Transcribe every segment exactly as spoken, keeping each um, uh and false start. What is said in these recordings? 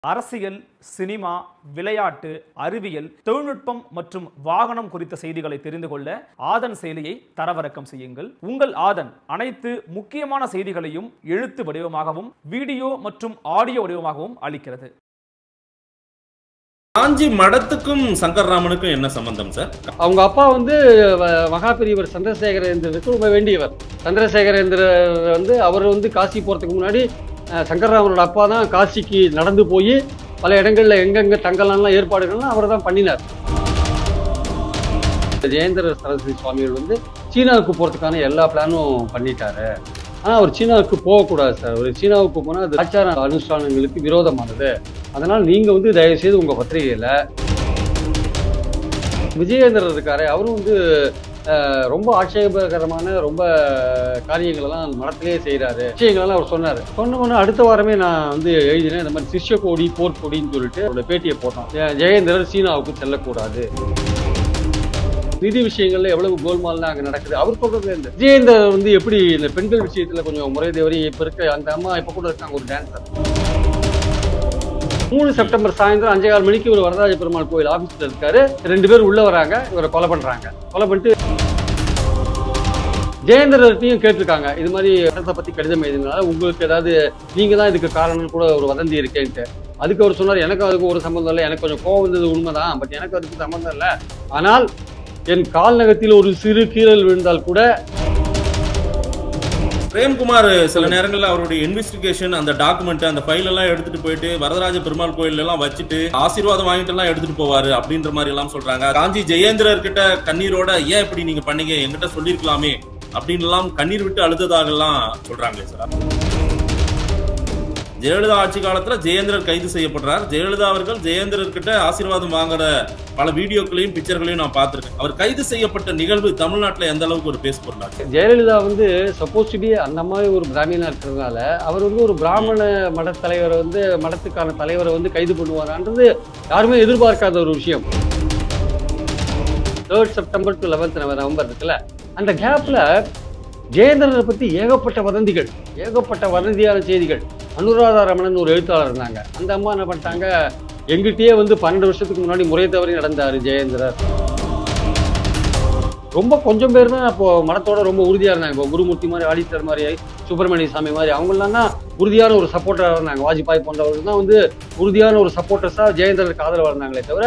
அரசியல், சினிமா, விளையாட்டு, அறிவியல், தொழில்நுட்பம் மற்றும் வாகனம் குறித்த செய்திகளை தெரிந்து கொள்ள ஆதன் செயலியை தரவிறக்கம் செய்யுங்கள். உங்கள் ஆதன் அனைத்து முக்கியமான செய்திகளையும் எழுத்து வடிவமாகவும் வீடியோ மற்றும் ஆடியோ வடிவமாகவும் அளிக்கிறது. காஞ்சி மடத்துக்கும் சங்கர்ராமனுக்கும் என்ன சம்பந்தம் சார்? அவங்க அப்பா வந்து மகா பெரியவர் சந்திரசேகரேந்திரருக்கு ரொம்ப வேண்டியவர். சந்திரசேகரேந்திர வந்து அவர் வந்து காசி போகிறதுக்கு முன்னாடி சங்கர்ராமனோட அப்பா தான் காசிக்கு நடந்து போய் பல இடங்களில் எங்கெங்கே தங்கலாம்லாம் ஏற்பாடுகள்லாம் அவர் தான் பண்ணினார். ஜெயேந்திர சரஸ்வதி சுவாமிகள் வந்து சீனாவுக்கு போகிறதுக்கான எல்லா பிளானும் பண்ணிட்டாரு. ஆனால் அவர் சீனாவுக்கு போகக்கூடாது சார். ஒரு சீனாவுக்கு போனால் அது ஆச்சார அனுஷ்டானங்களுக்கு விரோதமானது. அதனால் நீங்கள் வந்து தயவுசெய்து உங்கள் பத்திரிகையில் விஜயேந்திரர் இருக்காரு, அவரும் வந்து ரொம்ப ஆட்சேபகரமான ரொம்ப காரியங்களெல்லாம் மடத்திலே செய்கிறாரு விஷயங்களெல்லாம் அவர் சொன்னார். சொன்னோன்னா அடுத்த வாரமே நான் வந்து எழுதினேன். இந்த மாதிரி சிஷ்ய கோடி போர்க்கொடின்னு சொல்லிட்டு அவரோட பேட்டியை போட்டோம். ஜெயேந்திரர் சீனாவுக்கு செல்லக்கூடாது. நிதி விஷயங்கள்ல எவ்வளவு கோல்மால்லாம் அங்கே நடக்குது அவர் சொல்றது. இந்த விஜயேந்திரர் வந்து எப்படி இந்த பெண்கள் விஷயத்துல கொஞ்சம் முறை தவறி இப்ப இருக்க அந்த அம்மா இப்ப கூட இருக்காங்க ஒரு டான்சர். மூணு செப்டம்பர் சாயந்தரம் அஞ்சே கால் மணிக்கு ஒரு வரதராஜ பெருமாள் கோயில் ஆபீஸ்ல இருக்காரு. ரெண்டு பேரும் உள்ள வராங்க, இவரை கொலை பண்றாங்க. கொலை பண்ணிட்டு ஜெயேந்திரர்ட்டையும் கேட்டிருக்காங்க, இது மாதிரி இடத்தை பத்தி கடிதம் எழுதினால உங்களுக்கு ஏதாவது நீங்க தான் இதுக்கு காரணம் கூட ஒரு வதந்தி இருக்கேன்ட்டு. அதுக்கு அவர் சொன்னார், எனக்கு அதுக்கு ஒரு சம்பந்தம் இல்லை, எனக்கு கொஞ்சம் கோவம் வந்தது உண்மைதான், பட் எனக்கு அதுக்கு சம்பந்தம் இல்லை. ஆனால் என் கால் நகத்தில் ஒரு சிறு கீறல் விழுந்தால் கூட. பிரேம்குமார் சில நேரங்களில் அவருடைய இன்வெஸ்டிகேஷன் அந்த டாக்குமெண்ட் அந்த ஃபைல் எல்லாம் எடுத்துட்டு போயிட்டு வரதராஜ பெருமாள் கோயில் எல்லாம் வச்சுட்டு ஆசீர்வாதம் வாங்கிட்டு எல்லாம் எடுத்துட்டு போவாரு அப்படின்ற மாதிரி எல்லாம் சொல்றாங்க. காஞ்சி ஜெயேந்திரர் கிட்ட கண்ணீரோட ஏன் இப்படி நீங்க பண்ணீங்க என்கிட்ட சொல்லிருக்கலாமே அப்படின்னு எல்லாம் கண்ணீர் விட்டு அழுததாக எல்லாம் சொல்றாங்களே சார். ஜெயலலிதா ஆட்சி காலத்துல ஜெயேந்திரர் கைது செய்யப்படுறார். ஜெயலலிதா அவர்கள் ஜெயேந்திரர் கிட்ட ஆசீர்வாதம் வாங்குற பல வீடியோக்களையும் பிக்சர்களையும் நான் பார்த்திருக்கேன். அவர் கைது செய்யப்பட்ட நிகழ்வு தமிழ்நாட்டுல எந்த அளவுக்கு ஒரு பேச பொருளாச்சு? ஜெயலலிதா வந்து சப்போஸ் டு பி அந்த மாதிரி ஒரு பிராமினா இருக்கிறதுனால அவர் வந்து ஒரு பிராமண மட தலைவரை வந்து மடத்துக்கான தலைவரை வந்து கைது பண்ணுவாரான்றது யாருமே எதிர்பார்க்காத ஒரு விஷயம். Third September to eleventh November இருக்குல்ல, அந்த கேப்ல ஜெயேந்திரனை பத்தி ஏகப்பட்ட வதந்திகள், ஏகப்பட்ட வதந்தியான செய்திகள். அனுராதா ரமணன் ஒரு எழுத்தாளர் இருந்தாங்க. அந்த அம்மா என்ன பண்ணிட்டாங்க, எங்கிட்டயே வந்து பன்னெண்டு வருஷத்துக்கு முன்னாடி முறை தவறி நடந்தாரு ஜெயேந்திரர். ரொம்ப கொஞ்சம் பேர் தான் இப்போ மடத்தோட ரொம்ப உறுதியா இருந்தாங்க. இப்போ குருமூர்த்தி மாதிரி, ஆடிட்டர் மாதிரி, சுப்பிரமணிய சாமி மாதிரி அவங்கெல்லாம் தான் உறுதியான ஒரு சப்போர்ட்டராக இருந்தாங்க. வாஜ்பாய் போன்றவர்கள் தான் வந்து உறுதியான ஒரு சப்போர்ட்டர்ஸா ஜெயேந்திரருக்கு ஆதரவாக இருந்தாங்களே தவிர.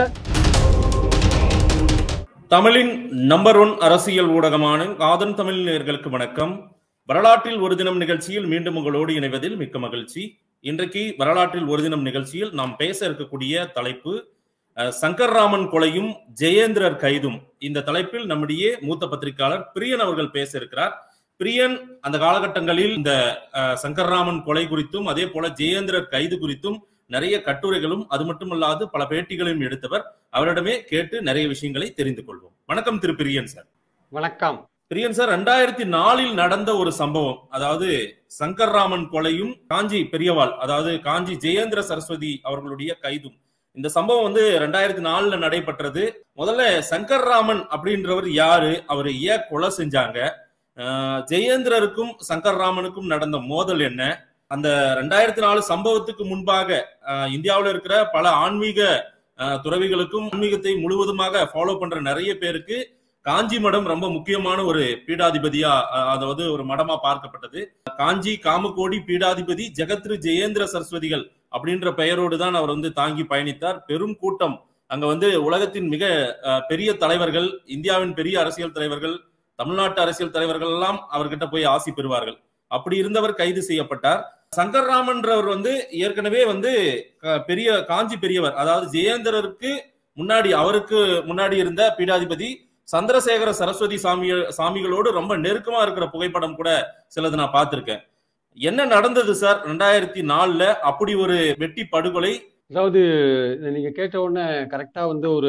தமிழின் நம்பர் ஒன் அரசியல் ஊடகமான ஆதன் தமிழ் நேயர்களுக்கு வணக்கம். வரலாற்றில் ஒரு தினம் நிகழ்ச்சியில் மீண்டும் உங்களோடு இணைவதில் மிக்க மகிழ்ச்சி. இன்றைக்கு வரலாற்றில் ஒரு தினம் நிகழ்ச்சியில் நாம் பேச இருக்கக்கூடிய தலைப்பு சங்கர்ராமன் கொலையும் ஜெயேந்திரர் கைதும். இந்த தலைப்பில் நம்முடைய மூத்த பத்திரிகையாளர் பிரியன் அவர்கள் பேச இருக்கிறார். பிரியன் அந்த காலகட்டங்களில் இந்த சங்கர்ராமன் கொலை குறித்தும் அதே போல ஜெயேந்திரர் கைது குறித்தும் நிறைய கட்டுரைகளும் அது மட்டுமல்லாது பல பேட்டிகளையும் எடுத்தவர். அவரிடமே கேட்டு நிறைய விஷயங்களை தெரிந்து கொள்வோம். வணக்கம் திரு பிரியன் சார். வணக்கம் பிரியன் சார். ரெண்டாயிரத்தி நாலில் நடந்த ஒரு சம்பவம், அதாவது சங்கர்ராமன் கொலையும் காஞ்சி பெரியவாள் அதாவது காஞ்சி ஜெயேந்திர சரஸ்வதி அவர்களுடைய கைதும். இந்த சம்பவம் வந்து ரெண்டாயிரத்தி நாலுல நடைபெற்றது. முதல்ல சங்கர்ராமன் அப்படின்றவர் யாரு, அவர் ஏன் கொலை செஞ்சாங்க, ஜெயேந்திரருக்கும் சங்கர்ராமனுக்கும் நடந்த மோதல் என்ன, அந்த ரெண்டாயிரத்தி நாலு சம்பவத்துக்கு முன்பாக இந்தியாவில் இருக்கிற பல ஆன்மீக துறவிகளுக்கும் ஆன்மீகத்தை முழுவதுமாக ஃபாலோ பண்ற நிறைய பேருக்கு காஞ்சி மடம் ரொம்ப முக்கியமான ஒரு பீடாதிபதியா, அதாவது ஒரு மடமா பார்க்கப்பட்டது. காஞ்சி காமகோடி பீடாதிபதி ஜெகத்ரு ஜெயேந்திர சரஸ்வதிகள் அப்படின்ற பெயரோடு தான் அவர் வந்து தாங்கி பயணித்தார். பெரும் கூட்டம் அங்க வந்து உலகத்தின் மிக பெரிய தலைவர்கள், இந்தியாவின் பெரிய அரசியல் தலைவர்கள், தமிழ்நாட்டு அரசியல் தலைவர்கள் எல்லாம் அவர்கிட்ட போய் ஆசி பெறுவார்கள். அப்படி இருந்தவர் கைது செய்யப்பட்டார். சங்கர்ராமன்றவர் வந்து ஏற்கனவே வந்து பெரிய காஞ்சி பெரியவர், அதாவது ஜெயேந்திரருக்கு முன்னாடி அவருக்கு முன்னாடி இருந்த பீடாதிபதி சந்திரசேகர சரஸ்வதி சாமி சாமிகளோடு ரொம்ப நெருக்கமா இருக்கிற புகைப்படம் கூட சிலது நான் பார்த்திருக்கேன். என்ன நடந்தது சார் ரெண்டாயிரத்தி நாலுல அப்படி ஒரு வெட்டி படுகொலை? அதாவது நீங்க கேட்ட உடனே கரெக்டா வந்து ஒரு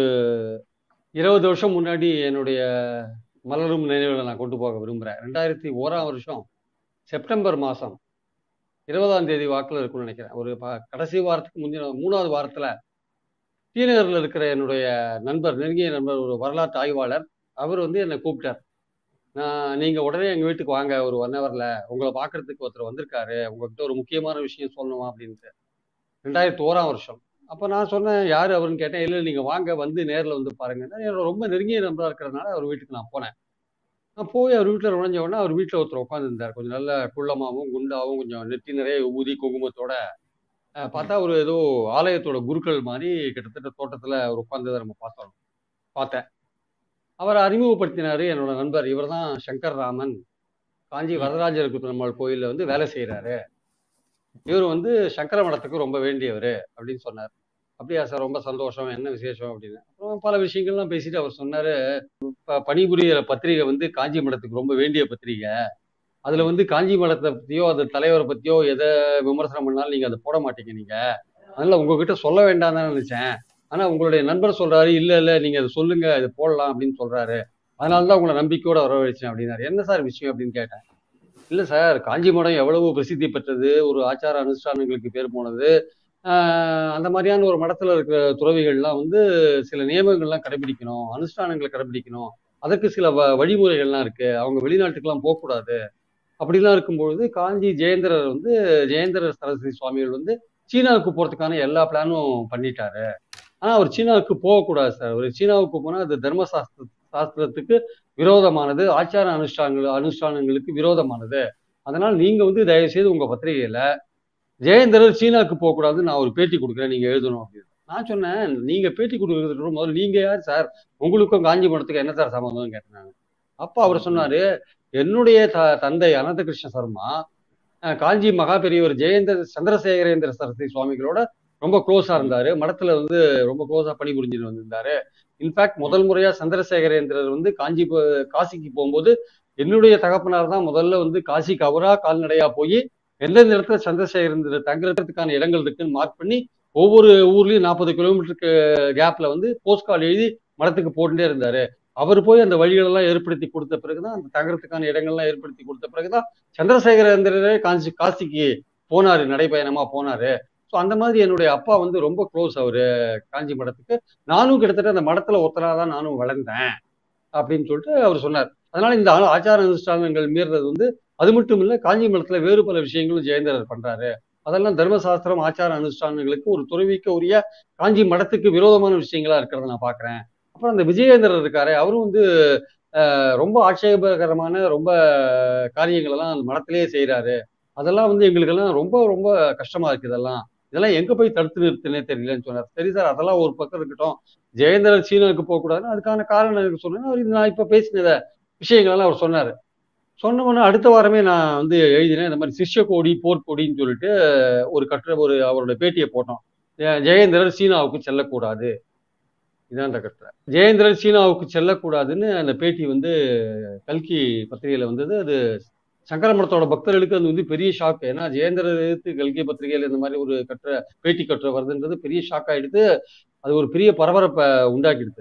இருபது வருஷம் முன்னாடி என்னுடைய மலரும் நினைவுகளை நான் கொண்டு போக விரும்புறேன். ரெண்டாயிரத்தி ஓராம் வருஷம் செப்டம்பர் மாசம் இருபதாம் தேதி வாக்குல இருக்கும்னு நினைக்கிறேன். ஒரு கடைசி வாரத்துக்கு முந்தின மூணாவது வாரத்துல டி நகர்ல இருக்கிற என்னுடைய நண்பர், நெருங்கிய நண்பர், ஒரு வரலாற்று ஆய்வாளர், அவர் வந்து என்னை கூப்பிட்டார். நான் நீங்க உடனே எங்க வீட்டுக்கு வாங்க, ஒரு ஒன் ஹவர்ல உங்களை பாக்குறதுக்கு ஒருத்தர் வந்திருக்காரு, உங்ககிட்ட ஒரு முக்கியமான விஷயம் சொல்லணுமா அப்படின்ட்டு. ரெண்டாயிரத்தி ஓராம் வருஷம். அப்போ நான் சொன்னேன், யார் அவருன்னு கேட்டேன். இல்லை நீங்கள் வாங்க, வந்து நேரில் வந்து பாருங்கன்னா, என்னோட ரொம்ப நெருங்கிய நண்பராக இருக்கிறதுனால அவர் வீட்டுக்கு நான் போனேன். நான் போய் அவர் வீட்டில் நுழைஞ்ச உடனே அவர் வீட்டில் ஒருத்தர் உட்காந்துருந்தார். கொஞ்சம் நல்ல குள்ளமாகவும் குண்டாகவும் கொஞ்சம் நெத்தி நிறைய ஊதி குங்குமத்தோட. அஹ் பார்த்தா ஒரு ஏதோ ஆலயத்தோட குருக்கள் மாதிரி கிட்டத்தட்ட தோட்டத்தில் அவர் உட்காந்ததை நம்ம பார்த்தோம் பார்த்தேன். அவரை அறிமுகப்படுத்தினாரு என்னோட நண்பர். இவர் தான் சங்கர் ராமன், காஞ்சி வரதராஜர் பெருமாள் கோயிலில் வந்து வேலை செய்கிறாரு. இவர் வந்து சங்கர மடத்துக்கு ரொம்ப வேண்டியவர் அப்படின்னு சொன்னார். அப்படியா சார், ரொம்ப சந்தோஷம், என்ன விசேஷம் அப்படின்னு. அப்புறம் பல விஷயங்கள்லாம் பேசிட்டு அவர் சொன்னாரு, ப- பணிபுரியிற பத்திரிகை வந்து காஞ்சி மடத்துக்கு ரொம்ப வேண்டிய பத்திரிகை. அதுல வந்து காஞ்சி மடத்தை பத்தியோ அது தலைவரை பத்தியோ எதை விமர்சனம் பண்ணாலும் நீங்க அதை போட மாட்டீங்க நீங்க. அதனால உங்ககிட்ட சொல்ல வேண்டாம் தான் நினைச்சேன். ஆனா உங்களுடைய நண்பர் சொல்றாரு, இல்ல இல்ல நீங்க அதை சொல்லுங்க, இது போடலாம் அப்படின்னு சொல்றாரு. அதனாலதான் உங்களை நம்பிக்கையோட வரவழைச்சேன் அப்படின்னாரு. என்ன சார் விஷயம் அப்படின்னு கேட்டேன். இல்ல சார், காஞ்சி மடம் எவ்வளவு பிரசித்தி பெற்றது, ஒரு ஆச்சார அனுஷ்டானங்களுக்கு பேர் போனது. ஆஹ் அந்த மாதிரியான ஒரு மடத்துல இருக்கிற துறவிகள்லாம் வந்து சில நியமங்கள்லாம் கடைபிடிக்கணும், அனுஷ்டானங்களை கடைபிடிக்கணும். அதற்கு சில வ வழிமுறைகள்லாம் இருக்கு. அவங்க வெளிநாட்டுக்கெல்லாம் போகக்கூடாது. அப்படிலாம் இருக்கும்பொழுது காஞ்சி ஜெயேந்திரர் வந்து ஜெயேந்திர சரஸ்வதி சுவாமிகள் வந்து சீனாவுக்கு போறதுக்கான எல்லா பிளானும் பண்ணிட்டாரு. ஆனா அவர் சீனாவுக்கு போகக்கூடாது சார். அவர் சீனாவுக்கு போனா அது தர்ம சாஸ்திர சாஸ்திரத்துக்கு விரோதமானது, ஆச்சார அனுஷ்டானங்கள் அனுஷ்டானங்களுக்கு விரோதமானது. அதனால நீங்க வந்து தயவு செய்து உங்க பத்திரிகையில ஜெயேந்திரர் சீனாவுக்கு போகக்கூடாதுன்னு நான் ஒரு பேட்டி கொடுக்குறேன், நீங்க எழுதணும் அப்படின்னு. நான் சொன்னேன், நீங்க பேட்டி கொடுக்கறதுக்கு முதல்ல நீங்க யார் சார், உங்களுக்கும் காஞ்சி மடத்துக்கு என்ன சார் சம்பந்தம்னு கேட்டேன் நான். அப்ப அவர் சொன்னாரு, என்னுடைய த தந்தை அனந்த கிருஷ்ண சர்மா அஹ் காஞ்சி மகா பெரியவர் ஜெயேந்திர சந்திரசேகரேந்திர சரஸ்வதி சுவாமிகளோட ரொம்ப க்ளோஸா இருந்தாரு. மடத்துல வந்து ரொம்ப க்ளோஸா பணிபுரிஞ்சுட்டு வந்திருந்தாரு. இன்ஃபேக்ட் முதல் முறையா சந்திரசேகரேந்திரர் வந்து காஞ்சி போ- காசிக்கு போகும்போது என்னுடைய தகப்பனார் தான் முதல்ல வந்து காசிக்கு அவரா கால்நடையா போய் எந்தெந்த இடத்துல சந்திரசேகரேந்திரர் தங்குறதுக்கான இடங்கள் இருக்குன்னு மார்க் பண்ணி ஒவ்வொரு ஊர்லயும் நாற்பது கிலோமீட்டருக்கு கேப்ல வந்து போஸ்ட் கார்டு எழுதி மடத்துக்கு போட்டுட்டே இருந்தாரு. அவர் போய் அந்த வழிகளெல்லாம் ஏற்படுத்தி கொடுத்த பிறகுதான், அந்த தங்குறதுக்கான இடங்கள்லாம் ஏற்படுத்தி கொடுத்த பிறகுதான் சந்திரசேகரேந்திரரே காஞ்சி காசிக்கு போனாரு, நடைபயணமா போனாரு. ஸோ அந்த மாதிரி என்னுடைய அப்பா வந்து ரொம்ப க்ளோஸ் அவரு காஞ்சி மடத்துக்கு. நானும் கிட்டத்தட்ட அந்த மடத்துல ஒருத்தராக தான் நானும் வளர்ந்தேன் அப்படின்னு சொல்லிட்டு அவர் சொன்னார். அதனால இந்த ஆ- ஆச்சார அனுஷ்டானங்கள் மீறது வந்து அது மட்டும் இல்ல, காஞ்சி மடத்துல வேறு பல விஷயங்களும் ஜெயேந்திரர் பண்றாரு. அதெல்லாம் தர்மசாஸ்திரம் ஆச்சார அனுஷ்டானங்களுக்கு ஒரு துறவிக்க உரிய காஞ்சி மடத்துக்கு விரோதமான விஷயங்களா இருக்கிறத நான் பாக்குறேன். அப்புறம் அந்த விஜயேந்திரர் இருக்காரு, அவரும் வந்து அஹ், ரொம்ப ஆட்சேபகரமான ரொம்ப காரியங்கள் எல்லாம் அந்த மடத்திலேயே செய்யறாரு. அதெல்லாம் வந்து எங்களுக்கெல்லாம் ரொம்ப ரொம்ப கஷ்டமா இருக்கு. இதெல்லாம் இதெல்லாம் எங்க போய் தடுத்து நிறுத்தினே தெரியலன்னு சொன்னார். சரி சார், அதெல்லாம் ஒரு பக்கம் இருக்கட்டும், ஜெயேந்திரர் சீனாவுக்கு போகக்கூடாதுன்னு அதுக்கான காரணம் எனக்கு சொன்னேன். அவர் இது நான் இப்ப பேசினத விஷயங்கள் எல்லாம் அவர் சொன்னாரு. சொன்ன உடனே அடுத்த வாரமே நான் வந்து எழுதினேன், இந்த மாதிரி சிஷ்ய கோடி போர்க்கொடின்னு சொல்லிட்டு ஒரு கட்டுரை, ஒரு அவரோட பேட்டியை போட்டோம். ஜெ- ஜெயேந்திரர் சீனாவுக்கு செல்லக்கூடாது, இதான் அந்த கட்டுரை. ஜெயேந்திரர் சீனாவுக்கு செல்லக்கூடாதுன்னு அந்த பேட்டி வந்து கல்கி பத்திரிகையில வந்தது. அது சங்கர மடத்தோட பக்தர்களுக்கு அது வந்து பெரிய ஷாக். ஏன்னா ஜெயேந்திரர் எதிர்த்து கல்கி பத்திரிகையில இந்த மாதிரி ஒரு கட்டுரை, பேட்டி கட்டுரை வருதுன்றது பெரிய ஷாக் ஆயிடுது. அது ஒரு பெரிய பரபரப்பை உண்டாக்கிடுது.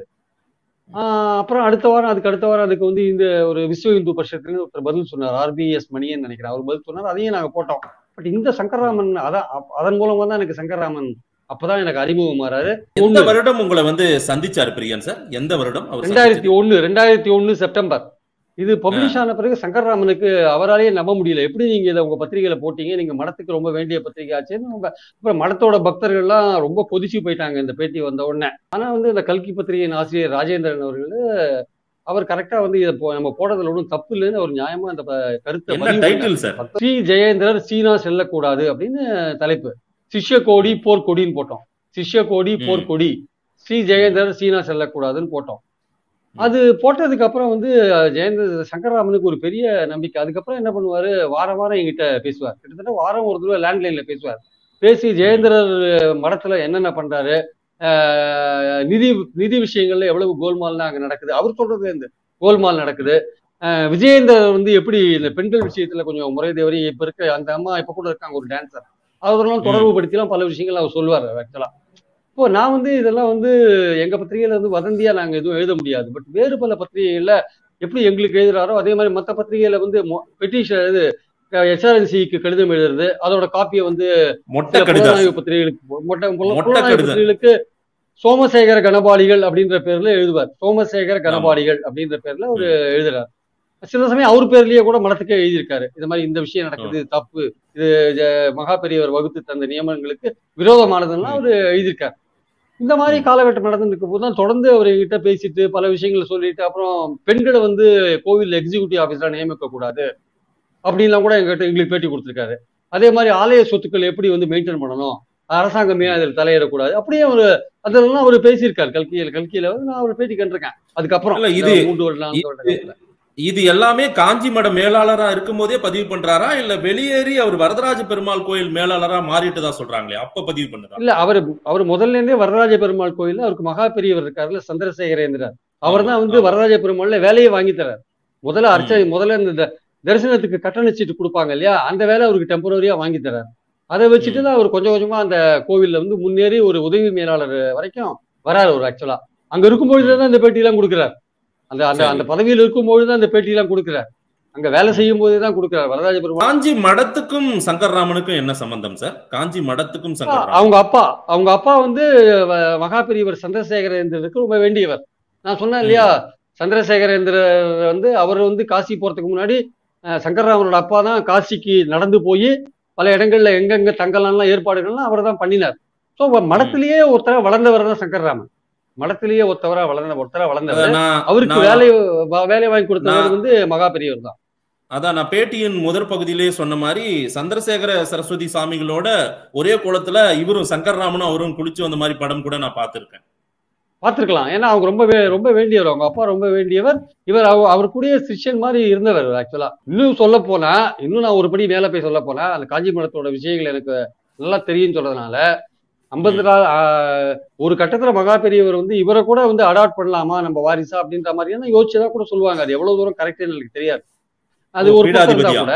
ஆஹ் அப்புறம் அடுத்த வாரம் அதுக்கு அடுத்த வாரம் அதுக்கு வந்து இந்த ஒரு விஸ்வ இந்து பரிஷத்துல ஒருத்தர் பதில் சொன்னார், ஆர்பிஎஸ் மணியன் நினைக்கிறேன், அவர் பதில் சொன்னார். அதையும் நாங்க போட்டோம். பட் இந்த சங்கர்ராமன் அதான் அப்- அதன் மூலமா தான் எனக்கு சங்கர்ராமன் அப்பதான் எனக்கு அறிமுகமாறாரு. எந்த ஒண்ணு வருடம் உங்களை வந்து சந்திச்சாரு பிரியன் சார்? எந்த வருடம் அவர் ரெண்டாயிரத்தி சந்திச்சது? ஒண்ணு ரெண்டாயிரத்தி ஒண்ணு செப்டம்பர். இது ஆ, பப்ளிஷ் ஆன பிறகு சங்கர்ராமனுக்கு அவராலேயே நம்ப முடியல. எப்படி நீங்க இதை உங்க பத்திரிகையில போட்டீங்க, நீங்க மடத்துக்கு ரொம்ப வேண்டிய பத்திரிகை ஆச்சுன்னு உங்க அப்புறம் மடத்தோட பக்தர்கள் எல்லாம் ரொம்ப கொதிச்சு போயிட்டாங்க இந்த பேட்டி வந்த உடனே. ஆனா வந்து இந்த கல்கி பத்திரிகையின் ஆசிரியர் ராஜேந்திரன் அவர்கள் அவர் கரெக்டா வந்து இதை போ- நம்ம போடுறதுல ஒன்றும் தப்பு இல்லைன்னு அவர் நியாயமா அந்த ப- கருத்தை என்ன பதிவு டைட்டில் பண்ணார். சார்? ஸ்ரீ ஜெயேந்திரர் சீனா செல்லக்கூடாது அப்படின்னு தலைப்பு. சிஷ்ய கோடி போர்க்கொடின்னு போட்டோம். சிஷ்ய கோடி ம் போர்க்கொடி, ஸ்ரீ ம் ஜெயேந்திரர் சீனா செல்லக்கூடாதுன்னு போட்டோம். ம் அது போட்டதுக்கு அப்புறம் வந்து ஜெயந்த சங்கர்ராமனுக்கு ஒரு பெரிய நம்பிக்கை. அதுக்கப்புறம் என்ன பண்ணுவாரு, வாரம் வாரம் என்கிட்ட பேசுவார். கிட்டத்தட்ட வாரம் ஒரு தடவை லேண்ட்லைன்ல பேசுவார். பேசி ம் ஜெயேந்திரர் மடத்துல என்னென்ன பண்றாரு, ஆஹ் நிதி நிதி விஷயங்கள்ல எவ்வளவு கோல்மால்லாம் அங்க நடக்குது, அவர் சொல்றது இந்த கோல்மால் நடக்குது. ஆஹ் விஜயேந்திரர் வந்து எப்படி இந்த பெண்கள் விஷயத்துல கொஞ்சம் முறை தவறி, இப்ப இருக்க அந்த அம்மா இப்ப கூட இருக்காங்க ஒரு டான்சர், அவரெல்லாம் ம் தொடர்பு படுத்திலாம் பல விஷயங்கள் அவர் சொல்லுவார் ஆக்சுவலா. இப்போ நான் வந்து இதெல்லாம் வந்து எங்க பத்திரிகையில வந்து வதந்தியா நாங்க எதுவும் எழுத முடியாது. பட் வேறு பல பத்திரிகைகள்ல எப்படி எங்களுக்கு எழுதுறாரோ அதே மாதிரி மற்ற பத்திரிகையில வந்து பெட்டிஷன் இது எஸ்ஆர்என்சிக்கு கடிதம் எழுதுறது, அதோட காப்பியை வந்து மொட்டை சில கடிதாசு, புலனாய்வு பத்திரிகைகளுக்கு போ- மொட்டை புல- மொட்டை புலனாய்வு கடிதம். பத்திரிகைகளுக்கு சோமசேகர கணபாடிகள் அப்படின்ற பேர்ல எழுதுவார். சோமசேகர ஆமா. கணபாடிகள் அப்படின்ற பேர்ல ஒரு ம் எழுதுறார். சில சமயம் அவர் பேர்லயே கூட மடத்துக்கே எழுதியிருக்காரு. இது மாதிரி இந்த விஷயம் நடக்குது, தப்பு, இது மகா பெரியவர் வகுத்து தந்த நியமனங்களுக்கு விரோதமானதுன்னா அவரு எழுதியிருக்காரு. இந்த மாதிரி காலகட்டம் நடந்துருக்கும் போது தான் தொடர்ந்து அவர் எங்கிட்ட பேசிட்டு பல விஷயங்களை சொல்லிட்டு, அப்புறம் பெண்களை வந்து கோவில் எக்ஸிக்யூட்டிவ் ஆஃபீஸரா நியமிக்க கூடாது அப்படின்லாம் கூட எங்கிட்ட எங்களுக்கு பேட்டி கொடுத்துருக்காரு. அதே மாதிரி ஆலய சொத்துக்கள் எப்படி வந்து மெயின்டைன் பண்ணணும், அரசாங்கமே அதில் தலையிடக்கூடாது, அப்படியே ஒரு அதெல்லாம் அவர் பேசியிருக்காரு. கல்கியில கல்கியில வந்து நான் அவர் பேட்டி கண்டிருக்கேன். அதுக்கப்புறம் இது மூன்று வருடம் நான்கு வருடங்கள்ல இது எல்லாமே காஞ்சி மட மேலாளரா இருக்கும் போதே பதிவு பண்றாரா, இல்ல வெளியேறி அவர் வரதராஜ பெருமாள் கோயில் மேலாளரா மாறிட்டுதா சொல்றாங்களே அப்ப பதிவு பண்றாரா? இல்ல, அவரு அவர் முதல்ல இருந்தே வரதராஜ பெருமாள் கோயில்ல அவருக்கு மகா பெரியவர் இருக்காருல்ல, சந்திரசேகரேந்திரர், அவர் தான் வந்து வரதராஜ பெருமாள்ல வேலையை வாங்கி தரார். முதல்ல அர்ச்சனை முதல்ல இந்த தரிசனத்துக்கு கட்டண சீட்டு கொடுப்பாங்க இல்லையா, அந்த வேலை அவருக்கு டெம்பரரியா வாங்கி தரார். அதை வச்சுட்டு தான் அவர் கொஞ்சம் கொஞ்சமா அந்த கோவில்ல வந்து முன்னேறி ஒரு உதவி மேலாளர் வரைக்கும் வராரு. ஒரு ஆக்சுவலா அங்க இருக்கும்பொழுதுதான் இந்த பேட்டி எல்லாம் கொடுக்குறாரு. அந்த அந்த அந்த பதவியில் இருக்கும்பொழுதுதான் இந்த பேட்டி எல்லாம் கொடுக்குறாரு. அங்க வேலை செய்யும் போதேதான் கொடுக்குறாரு வரதராஜ பெருமாள். காஞ்சி மடத்துக்கும் சங்கர்ராமனுக்கும் என்ன சம்பந்தம் சார்? காஞ்சி மடத்துக்கும் சங்கர்ராமன் அவங்க அப்பா அவங்க அப்பா வந்து மகா பெரியவர் சந்திரசேகரேந்திரருக்கு ரொம்ப வேண்டியவர். நான் சொன்னேன் இல்லையா, சந்திரசேகரேந்திரர் வந்து அவர் வந்து காசி போறதுக்கு முன்னாடி சங்கர்ராமனோட அப்பா தான் காசிக்கு நடந்து போய் பல இடங்கள்ல எங்கெங்க தங்கலாம்லாம் ஏற்பாடுகள்லாம் அவர் தான் பண்ணினார். ஸோ மடத்திலேயே ஒருத்தர வளர்ந்தவர் தான் சங்கர்ராமன். மடத்திலேயே ஒருத்தவரா வளர்ந்த ஒருத்தரா வளர்ந்தவர். அவருக்கு வேலை வேலை வாங்கி கொடுத்தவர் வந்து மகா பெரியவர் தான். அதான் நான் பேட்டியின் முதற் பகுதியிலேயே சொன்ன மாதிரி சந்திரசேகர சரஸ்வதி சாமிகளோட ஒரே குளத்துல இவரும் சங்கர்ராமனும் அவரும் குளிச்சு வந்த மாதிரி படம் கூட நான் பார்த்திருக்கேன். பார்த்துருக்கலாம். ஏன்னா அவங்க ரொம்ப ரொம்ப வேண்டியவர், அவங்க அப்பா ரொம்ப வேண்டியவர். இவர் அவர் கூடிய சிஷ்யன் மாதிரி இருந்தவர். ஆக்சுவலா இன்னும் சொல்ல போனா, இன்னும் நான் ஒரு படி மேல போய் சொல்ல போனா, அந்த காஞ்சி மடத்தோட விஷயங்கள் எனக்கு நல்லா தெரியும் சொல்றதுனால ஐம்பது நாள் ஒரு கட்டத்துல மகா பெரியவர் வந்து இவரை கூட வந்து அடாப்ட் பண்ணலாமா நம்ம வாரிசா அப்படின்ற மாதிரி யோசிச்சுதான் கூட சொல்லுவாங்க. அது எவ்வளவு தூரம் கரெக்ட்னு எனக்கு தெரியாது. அது ஒரு கூட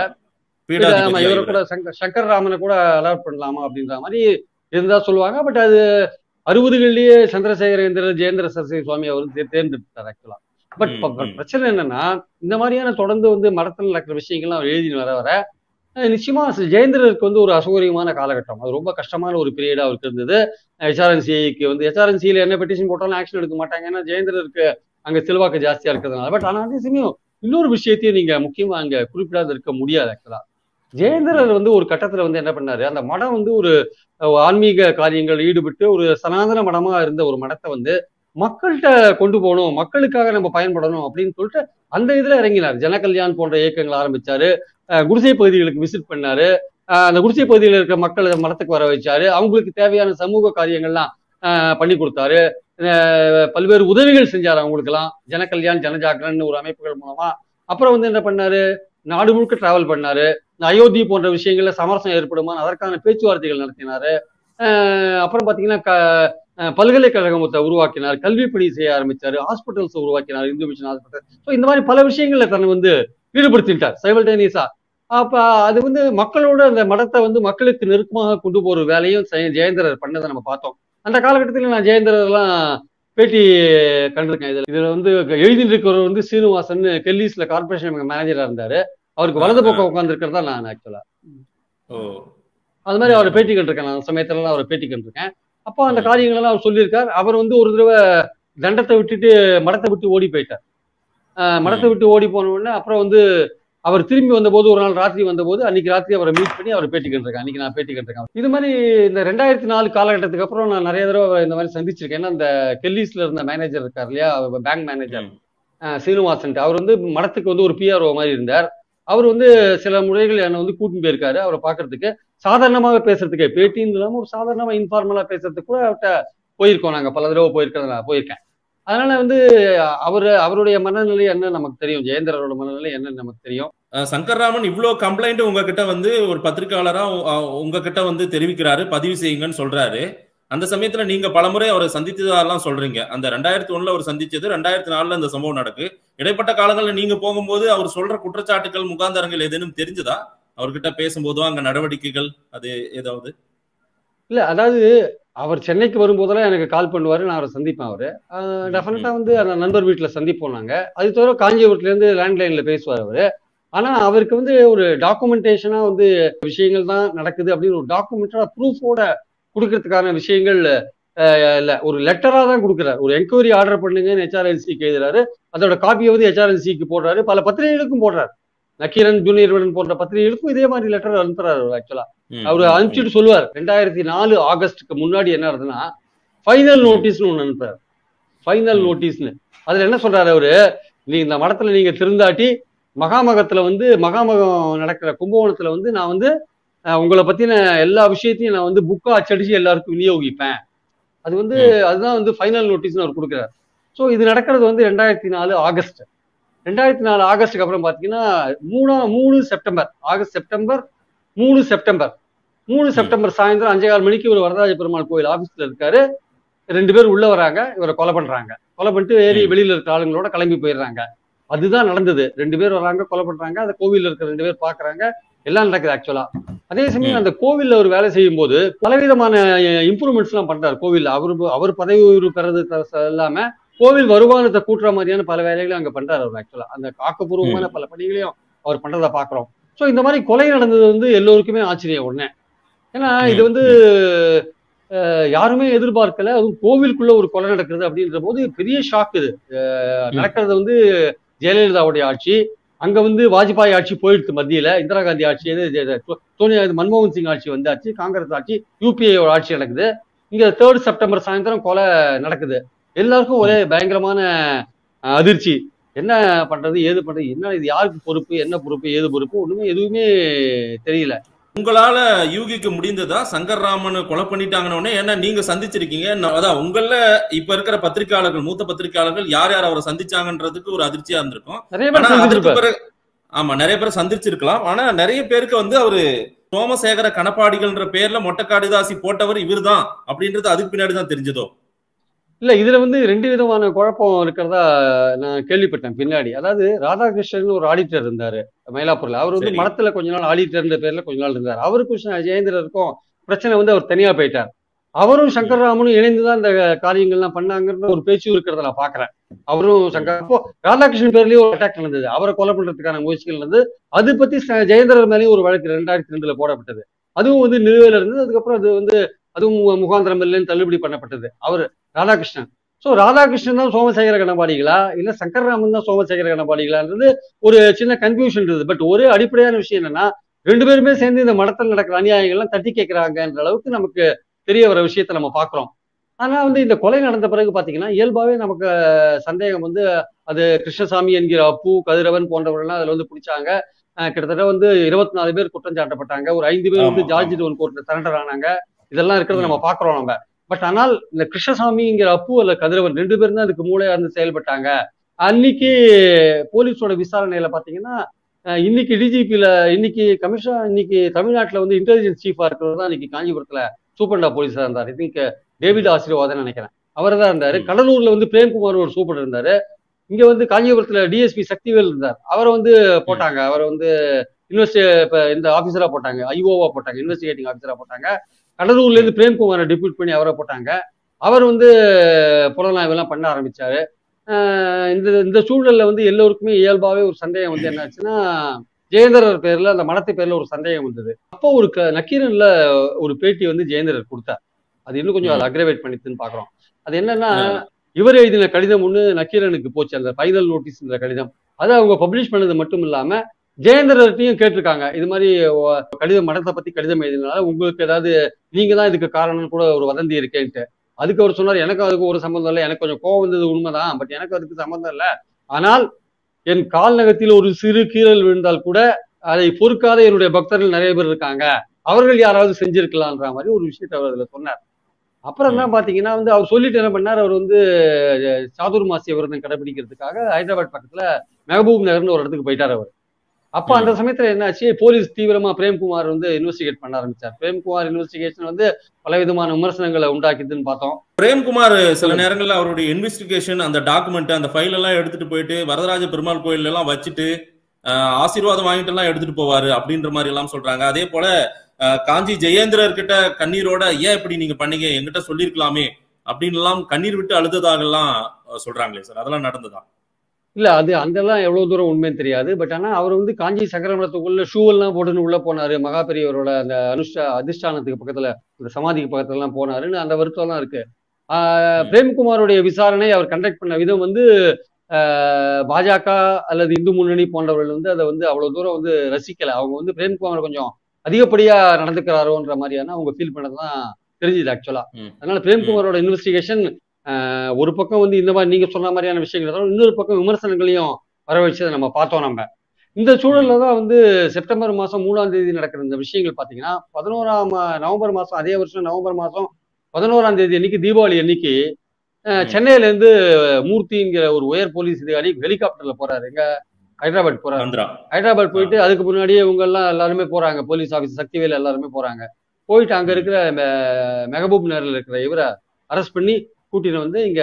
இவரை கூட சங்கர்ராமனை கூட அடாப்ட் பண்ணலாமா அப்படின்ற மாதிரி இருந்தா சொல்லுவாங்க. பட் அது அறுபதுகள்லயே சந்திரசேகரேந்திரர் ஜெயேந்திர சரஸ்வதி சுவாமி அவர் தேர்ந்தெடுத்தார் ஆக்சுவலா. பட் பிரச்சனை என்னன்னா, இந்த மாதிரியான தொடர்ந்து வந்து மடத்தில் நடக்கிற விஷயங்கள்லாம் அவர் எழுதினு வர வர நிச்சயமா ஜெயேந்திரருக்கு வந்து ஒரு அசௌகரியமான காலகட்டம். அது ரொம்ப கஷ்டமான ஒரு பீரியடா அவருக்கு இருந்தது. ஹெச்ஆர்என்சிக்கு வந்து ஹெச்ஆர்என்சியில என்ன பெட்டிஷன் போட்டாலும் ஆக்ஷன் எடுக்க மாட்டாங்க, ஏன்னா ஜெயேந்திரருக்கு அங்க செல்வாக்கு ஜாஸ்தியா இருக்கிறதுனால. பட் ஆனா அதே சமயம் இன்னொரு விஷயத்தையும் நீங்க முக்கியமா அங்க குறிப்பிடாத இருக்க முடியாது. ஆக்சுவலா ஜெயேந்திரர் வந்து ஒரு கட்டத்துல வந்து என்ன பண்ணாரு, அந்த மடம் வந்து ஒரு ஆன்மீக காரியங்கள் ஈடுபட்டு ஒரு சனாதன மடமா இருந்த ஒரு மடத்தை வந்து மக்கள்கிட்ட கொண்டு போகணும், மக்களுக்காக நம்ம பயன்படணும் அப்படின்னு சொல்லிட்டு அந்த இதுல இறங்கினார். ஜனகல்யாண் போன்ற இயக்கங்களை ஆரம்பிச்சாரு. குடிசை பகுதிகளுக்கு விசிட் பண்ணாரு. அந்த குடிசை பகுதியில் இருக்கிற மக்களை மடத்துக்கு வர வச்சாரு. அவங்களுக்கு தேவையான சமூக காரியங்கள்லாம் பண்ணி கொடுத்தாரு. பல்வேறு உதவிகள் செஞ்சாரு அவங்களுக்கு எல்லாம். ஜனகல்யாண் ஜனஜாகரன் ஒரு அமைப்புகள் மூலமா. அப்புறம் வந்து என்ன பண்ணாரு, நாடு முழுக்க டிராவல் பண்ணாரு. அயோத்தி போன்ற விஷயங்கள்ல சமரசம் ஏற்படுமா அதற்கான பேச்சுவார்த்தைகள் நடத்தினாரு. அப்புறம் பாத்தீங்கன்னா பல்கலைக்கழகத்தை உருவாக்கினார், கல்வி பணி செய்ய ஆரம்பிச்சாரு, ஹாஸ்பிட்டல்ஸ் உருவாக்கினார், இந்து மிஷன் ஹாஸ்பிட்டல். ஸோ இந்த மாதிரி பல விஷயங்கள்ல தன்னை வந்து ஈடுபடுத்திட்டார் சைமல்டேனியஸா. அப்ப அது வந்து மக்களோட அந்த மடத்தை வந்து மக்களுக்கு நெருக்கமாக கொண்டு போற வேலையும் ஜெயேந்திரர் பண்ணதை நம்ம பார்த்தோம். அந்த காலகட்டத்தில் நான் ஜெயேந்திரர்லாம் பேட்டி கண்டிருக்கேன். இதுல இதுல வந்து எழுதிட்டு இருக்கிறவர் வந்து சீனிவாசன் கெல்லிஸ்ல கார்பரேஷன் மேனேஜரா இருந்தாரு. அவருக்கு வலது பக்கம் உட்கார்ந்து இருக்கிறதா நான் ஆக்சுவலா அது மாதிரி அவரை பேட்டி கண்டிருக்கேன். நான் சமயத்துல எல்லாம் அவரை பேட்டி கண்டிருக்கேன். அப்போ அந்த காரியங்கள் எல்லாம் அவர் சொல்லியிருக்கார். அவர் வந்து ஒரு தடவை தண்டத்தை விட்டுட்டு மடத்தை விட்டு ஓடி போயிட்டார். மடத்தை விட்டு ஓடி போன உடனே அப்புறம் வந்து அவர் திரும்பி வந்தபோது ஒரு நாள் ராத்திரி வந்தபோது அன்னைக்கு ராத்திரி அவரை மீட் பண்ணி அவரை பேட்டி கண்டிருக்கேன். அன்னைக்கு நான் பேட்டி கண்டிருக்கேன். இது மாதிரி இந்த ரெண்டாயிரத்தி நாலு காலகட்டத்துக்கு அப்புறம் நான் நிறைய தடவை இந்த மாதிரி சந்திச்சிருக்கேன். ஏன்னா இந்த கெல்லிஸ்ல இருந்த மேனேஜர் இருக்கார் இல்லையா, பேங்க் மேனேஜர் சீனிவாசன், அவர் வந்து மடத்துக்கு வந்து ஒரு பிஆர்ஓ மாதிரி இருந்தார். அவர் வந்து சில முறைகள் என்னை வந்து கூட்டின்னு போயிருக்காரு அவரை பாக்குறதுக்கு. சாதாரணமாக பேசுறதுக்கு, பேட்டின்னு இல்லாம ஒரு சாதாரணமா இன்ஃபார்மலா பேசுறதுக்கு கூட அவர்கிட்ட போயிருக்கோம். நாங்க பல தடவை போயிருக்கிறத நான் போயிருக்கேன். அதனால வந்து அவரு அவருடைய மனநிலை என்ன நமக்கு தெரியும், ஜெயேந்திரரோட மனநிலை என்ன நமக்கு தெரியும். சங்கர்ராமன் இவ்வளவு கம்ப்ளைண்ட் உங்ககிட்ட வந்து ஒரு பத்திரிகையாளரா உங்ககிட்ட வந்து தெரிவிக்கிறாரு, பதிவு செய்யுங்கன்னு சொல்றாரு. அந்த சமயத்துல நீங்க பலமுறை அவரை சந்தித்ததெல்லாம் சொல்றீங்க. அந்த ரெண்டாயிரத்தி ஒண்ணுல அவர் சந்திச்சது, ரெண்டாயிரத்தி நாலுல இந்த சம்பவம் நடக்கு. இடைப்பட்ட காலங்கள்ல நீங்க போகும்போது அவர் சொல்ற குற்றச்சாட்டுகள் முகாந்தரங்கள் ஏதேனும் தெரிஞ்சதா அவர்கிட்ட பேசும்போதோ, அங்க நடவடிக்கைகள் அது ஏதாவது? இல்ல, அதாவது அவர் சென்னைக்கு வரும்போதெல்லாம் எனக்கு கால் பண்ணுவாரு, நான் அவரை சந்திப்பேன். அவரு டெஃபினட்டா வந்து நண்பர் வீட்டுல சந்திப்போம் நாங்க. அது தவிர காஞ்சிபுரத்துல இருந்து லேண்ட்லைன்ல பேசுவார் அவரு. ஆனா அவருக்கு வந்து ஒரு டாக்குமெண்டேஷனா வந்து விஷயங்கள் தான் நடக்குது அப்படின்னு ஒரு டாக்குமெண்டா ப்ரூஃபோட கொடுக்கறதுக்கான விஷயங்கள் இல்ல ஒரு லெட்டரா தான் கொடுக்குறாரு. ஒரு என்கொயரி ஆர்டர் பண்ணுங்கன்னு ஹெச்ஆர்என்சிக்கு எழுதுறாரு. அதோட காப்பியை வந்து ஹெச்ஆர்என்சிக்கு போடுறாரு. பல பத்திரிகைகளுக்கும் போடுறாரு. நக்கீரன் ஜூனியர் விடன் போன்ற பத்திரிகைகளுக்கும் இதே மாதிரி லெட்டர் அனுப்புறாரு. ஆக்சுவலா அவரு அனுப்பிச்சுட்டு சொல்லுவார், ரெண்டாயிரத்தி நாலு ஆகஸ்டுக்கு முன்னாடி என்ன ஆகுதுன்னா ஃபைனல் நோட்டீஸ்னு ஒண்ணு அனுப்புறாரு. ஃபைனல் நோட்டீஸ்னு அதுல என்ன சொல்றாரு அவரு, நீ இந்த மடத்துல நீங்க திருந்தாட்டி மகாமகத்துல வந்து மகாமகம் நடக்கிற கும்பகோணத்துல வந்து நான் வந்து உங்களை பத்தின எல்லா விஷயத்தையும் நான் வந்து புக்கா அச்சடிச்சு எல்லாருக்கும் விநியோகிப்பேன். அது வந்து அதுதான் வந்து ஃபைனல் நோட்டீஸ்னு அவர் கொடுக்குறாரு. ஸோ இது நடக்கிறது வந்து ரெண்டாயிரத்தி நாலு ஆகஸ்ட். ரெண்டாயிரத்தி நாலு ஆகஸ்டுக்கு அப்புறம் பாத்தீங்கன்னா மூணா மூணு செப்டம்பர் ஆகஸ்ட் செப்டம்பர் மூணு செப்டம்பர் மூணு செப்டம்பர் சாயந்தரம் அஞ்சே கால் மணிக்கு ஒரு வரதராஜ பெருமாள் கோயில் ஆபீஸ்ல இருக்காரு. ரெண்டு பேர் உள்ள வராங்க, இவரை கொலை பண்றாங்க. கொலை பண்ணிட்டு ஏறி வெளியில இருக்க ஆளுங்களோட கிளம்பி போயிடுறாங்க. அதுதான் நடந்தது. ரெண்டு பேர் வராங்க, கொலை பண்றாங்க. அந்த கோவில்ல இருக்கிற ரெண்டு பேர் பாக்குறாங்க. எல்லாம் நடக்குது ஆக்சுவலா. அதே சமயம் அந்த கோவில்ல ஒரு வேலை செய்யும் போது பலவிதமான இம்ப்ரூவ்மெண்ட்ஸ் எல்லாம் பண்றாரு கோவில்ல. அவரு அவர் பதவி உயர்வு பெறது இல்லாம கோவில் வருமானத்தை கூட்டுற மாதிரியான பல வேலைகளும் அங்க பண்றாரு அவர். ஆக்சுவலா அந்த ஆக்கப்பூர்வமான பல பணிகளையும் அவர் பண்றதை பாக்குறோம். ஸோ இந்த மாதிரி கொலை நடந்தது வந்து எல்லோருக்குமே ஆச்சரியம் ஒண்ணு. ஏன்னா இது வந்து யாருமே எதிர்பார்க்கல. அதுவும் கோவிலுக்குள்ள ஒரு கொலை நடக்குது அப்படின்ற போது பெரிய ஷாக். இது நடக்கிறது வந்து ஜெயலலிதாவுடைய ஆட்சி. அங்க வந்து வாஜ்பாய் ஆட்சி போயிடுச்சு, மத்தியில இந்திரா காந்தி ஆட்சி, சோனியா மன்மோகன் சிங் ஆட்சி வந்தாச்சு, காங்கிரஸ் ஆட்சி, யூபிஏ ஆட்சி நடக்குது. இங்க தேர்ட் செப்டம்பர் சாயந்தரம் கொலை நடக்குது. எல்லாருக்கும் ஒரே பயங்கரமான அதிர்ச்சி. என்ன பண்றது ஏது பண்றது, என்ன இது, யாருக்கு பொறுப்பு, என்ன பொறுப்பு, ஏது பொறுப்பு, ஒண்ணுமே எதுவுமே தெரியல. உங்களால யூகிக்க முடிந்ததா சங்கர்ராமன் கொலை பண்ணிட்டாங்கன்னு? ஏன்னா நீங்க சந்திச்சிருக்கீங்க. அதான் உங்கள இப்ப இருக்கிற பத்திரிகையாளர்கள், மூத்த பத்திரிகையாளர்கள் யார் யார் அவரை சந்திச்சாங்கன்றதுக்கு ஒரு அதிர்ச்சியா இருந்திருக்கும். ஆமா, நிறைய பேர் சந்திச்சிருக்கலாம். ஆனா நிறைய பேருக்கு வந்து அவரு சோமசேகர கணப்பாடிகள்ன்ற பேர்ல மொட்டைக்காடிதாசி போட்டவர் இவர் தான் அப்படின்றது அதுக்கு பின்னாடிதான் தெரிஞ்சதோ? இல்ல, இதுல வந்து ரெண்டு விதமான குழப்பம் இருக்கிறதா நான் கேள்விப்பட்டேன் பின்னாடி. அதாவது ராதாகிருஷ்ணன் ஒரு ஆடிட்டர் இருந்தாரு மயிலாப்பூர்ல. அவர் வந்து மடத்துல கொஞ்ச நாள் ஆடிட்டர்ன்ற பேர்ல கொஞ்ச நாள் இருந்தார். அவருக்கும் ஜெயேந்திரருக்கும் பிரச்சனை வந்து அவர் தனியா போயிட்டார். அவரும் சங்கர்ராமனும் இணைந்துதான் இந்த காரியங்கள்லாம் பண்ணாங்கன்ற ஒரு பேச்சு இருக்கிறத நான் பாக்குறேன். அவரும் சங்கர் அப்போ ராதாகிருஷ்ணன் பேர்லயும் ஒரு அட்டாக் நடந்தது, அவரை கொலை பண்றதுக்கான முயற்சிகள் நடந்தது. அது பத்தி ஜெயேந்திரர் மேலேயும் ஒரு வழக்கு ரெண்டாயிரத்தி ரெண்டுல போடப்பட்டது. அதுவும் வந்து நிலுவையில இருந்தது. அதுக்கப்புறம் அது வந்து அதுவும் முகாந்திரம் இல்லைன்னு தள்ளுபடி பண்ணப்பட்டது அவர் ராதாகிருஷ்ணன். சோ ராதாகிருஷ்ணன் தான் சோமசேகர கணபாடிகளா இல்ல சங்கர்ராமன் தான் சோமசேகர கணபாடிகளான்றது ஒரு சின்ன கன்ஃபியூஷன் இருந்தது. பட் ஒரே அடிப்படையான விஷயம் என்னன்னா, ரெண்டு பேருமே சேர்ந்து இந்த மடத்தில் நடக்கிற அநியாயங்கள்லாம் தட்டி கேட்கிறாங்கன்ற அளவுக்கு நமக்கு தெரிய வர விஷயத்த நம்ம பாக்குறோம். ஆனா வந்து இந்த கொலை நடந்த பிறகு பாத்தீங்கன்னா இயல்பாவே நமக்கு சந்தேகம் வந்து அது கிருஷ்ணசாமி என்கிற அப்பு, கதிரவன் போன்றவர்கள்லாம் அதுல வந்து பிடிச்சாங்க. கிட்டத்தட்ட வந்து இருபத்தி நாலு பேர் குற்றம் சாட்டப்பட்டாங்க. ஒரு ஐந்து பேர் வந்து ஜார்ஜ் டவுன் கோர்ட்ல சரண்டர் ஆனாங்க. இதெல்லாம் இருக்கிறத நம்ம பாக்குறோம் நம்ம. பட் ஆனால் இந்த கிருஷ்ணசாமிங்கிற அப்பு அல்ல கதிரவன் ரெண்டு பேரும் தான் அதுக்கு மூளையா இருந்து செயல்பட்டாங்க. அன்னைக்கு போலீஸோட விசாரணையில பாத்தீங்கன்னா இன்னைக்கு டிஜிபில இன்னைக்கு கமிஷனர் இன்னைக்கு தமிழ்நாட்டுல வந்து இன்டெலிஜென்ஸ் சீஃபா இருக்கிறவர் தான் இன்னைக்கு காஞ்சிபுரத்துல சூப்பர்டா போலீஸா இருந்தார். ஐ திங்க் டேவிட் ஆசீர்வாதம் நினைக்கிறேன், அவர் தான் இருந்தாரு. கடலூர்ல வந்து பிரேம்குமார் ஒரு சூப்பர் இருந்தாரு. இங்க வந்து காஞ்சிபுரத்துல டிஎஸ்பி சக்திவேல் இருந்தார். அவரை வந்து போட்டாங்க. அவரை வந்து இன்வெஸ்டி இப்ப இந்த ஆபீசரா போட்டாங்க, ஐஓவா போட்டாங்க, இன்வெஸ்டிகேட்டிங் ஆபீசரா போட்டாங்க. கடலூர்ல இருந்து பிரேம்குமாரை டிப்யூட் பண்ணி அவரை போட்டாங்க. அவர் வந்து புலனாய்வு எல்லாம் பண்ண ஆரம்பிச்சாரு. இந்த இந்த சூழல்ல வந்து எல்லோருக்குமே இயல்பாவே ஒரு சந்தேகம் வந்து என்னாச்சுன்னா, ஜெயேந்திரர் பேர்ல அந்த மடத்து பேர்ல ஒரு சந்தேகம் வந்தது. அப்போ ஒரு நக்கீரன்ல ஒரு பேட்டி வந்து ஜெயேந்திரர் கொடுத்தார். அது இன்னும் கொஞ்சம் அதை அக்ரவேட் பண்ணிட்டுன்னு பாக்குறோம். அது என்னன்னா, இவர் எழுதின கடிதம் ஒண்ணு நக்கீரனுக்கு போச்சு, அந்த ஃபைனல் நோட்டீஸ்ன்ற கடிதம். அதை அவங்க பப்ளிஷ் பண்ணது மட்டும் இல்லாம ஜெயேந்திரர்ட்டையும் கேட்டிருக்காங்க. இது மாதிரி கடிதம் மடத்தை பத்தி கடிதம் எழுதினால உங்களுக்கு ஏதாவது நீங்க தான் இதுக்கு காரணம்னு கூட ஒரு வதந்தி இருக்கேன்ட்டு. அதுக்கு அவர் சொன்னார், எனக்கு அதுக்கு ஒரு சம்பந்தம் இல்லை, எனக்கு கொஞ்சம் கோவம் வந்தது உண்மைதான், பட் எனக்கு அதுக்கு சம்பந்தம் இல்லை. ஆனால் என் கால் நகத்தில் ஒரு சிறு கீறல் விழுந்தால் கூட அதை பொறுக்காத என்னுடைய பக்தர்கள் நிறைய பேர் இருக்காங்க, அவர்கள் யாராவது செஞ்சிருக்கலாம்ன்ற மாதிரி ஒரு விஷயத்த அவர் அதுல சொன்னார். அப்புறம் தான் பாத்தீங்கன்னா வந்து அவர் சொல்லிட்டு என்ன பண்ணார், அவர் வந்து சாதுர்மாசிய விரதம் கடைபிடிக்கிறதுக்காக ஹைதராபாத் பக்கத்துல மெஹபூப் நகர்னு ஒரு இடத்துக்கு போயிட்டார் அவர். அப்ப அந்த சமயத்துல என்னாச்சு, போலீஸ் தீவிரமா பிரேம்குமார் வந்து இன்வெஸ்டிகேட் பண்ண ஆரம்பிச்சார். பிரேம்குமார் இன்வெஸ்டிகேஷன் வந்து பல விதமான விமர்சனங்களை உண்டாக்கிதுன்னு பார்த்தோம். பிரேம்குமார் சில நேரங்கள்ல அவருடைய இன்வெஸ்டிகேஷன் அந்த டாக்குமெண்ட் அந்த ஃபைல் எல்லாம் எடுத்துட்டு போயிட்டு வரதராஜ பெருமாள் கோயில் எல்லாம் வச்சுட்டு ஆசீர்வாதம் வாங்கிட்டு எல்லாம் எடுத்துட்டு போவாரு அப்படின்ற மாதிரி எல்லாம் சொல்றாங்க. அதே போல காஞ்சி ஜெயேந்திரர் கிட்ட கண்ணீரோட ஏன் இப்படி நீங்க பண்ணீங்க, என்கிட்ட சொல்லிருக்கலாமே அப்படின்னு எல்லாம் கண்ணீர் விட்டு அழுததாக எல்லாம் சொல்றாங்களே சார், அதெல்லாம் நடந்ததா? இல்ல, அது அங்கெல்லாம் எவ்வளவு தூரம் உண்மைன்னு தெரியாது. பட் ஆனா அவர் வந்து காஞ்சி சக்கரமடத்துக்குள்ள ஷூ எல்லாம் போட்டுன்னு உள்ள போனாரு, மகாபெரியவரோட அந்த அனுஷ்டா அதிஷ்டானத்துக்கு பக்கத்துல இந்த சமாதிக்கு பக்கத்துல எல்லாம் போனாருன்னு அந்த வருத்தம் எல்லாம் இருக்கு. பிரேம்குமாருடைய விசாரணை அவர் கண்டக்ட் பண்ண விதம் வந்து பாஜக அல்லது இந்து முன்னணி போன்றவர்கள் வந்து அதை வந்து அவ்வளவு தூரம் வந்து ரசிக்கல. அவங்க வந்து பிரேம்குமார் கொஞ்சம் அதிகப்படியா நடந்துக்கிறாரோன்ற மாதிரியான அவங்க ஃபீல் பண்ணதான் தெரிஞ்சுது ஆக்சுவலா. அதனால பிரேம்குமாரோட இன்வெஸ்டிகேஷன் ஒரு பக்கம் வந்து இந்த மாதிரி நீங்க சொன்ன மாதிரியான விஷயங்கள், இன்னொரு பக்கம் விமர்சனங்களையும் வரவழைச்சதை நம்ம பார்த்தோம். நம்ம இந்த சூழல்ல தான் வந்து செப்டம்பர் மாசம் மூணாம் தேதி நடக்கிற இந்த விஷயங்கள் பாத்தீங்கன்னா பதினோராம் நவம்பர் மாசம் அதே வருஷம் நவம்பர் மாசம் பதினோராம் தேதி அன்னைக்கு தீபாவளி அன்னைக்கு சென்னையில இருந்து மூர்த்திங்கிற ஒரு உயர் போலீஸ் அதிகாரி ஹெலிகாப்டர்ல போறாரு. எங்க ஹைதராபாத் போறாரு. ஹைதராபாத் போயிட்டு அதுக்கு முன்னாடியே இவங்க எல்லாம் எல்லாருமே போறாங்க, போலீஸ் ஆபீஸ் சக்திவேல் எல்லாருமே போறாங்க. போயிட்டு அங்க இருக்கிற மெஹபூப் நகர்ல இருக்கிற இவரை அரெஸ்ட் பண்ணி கூட்டின்னு வந்து இங்க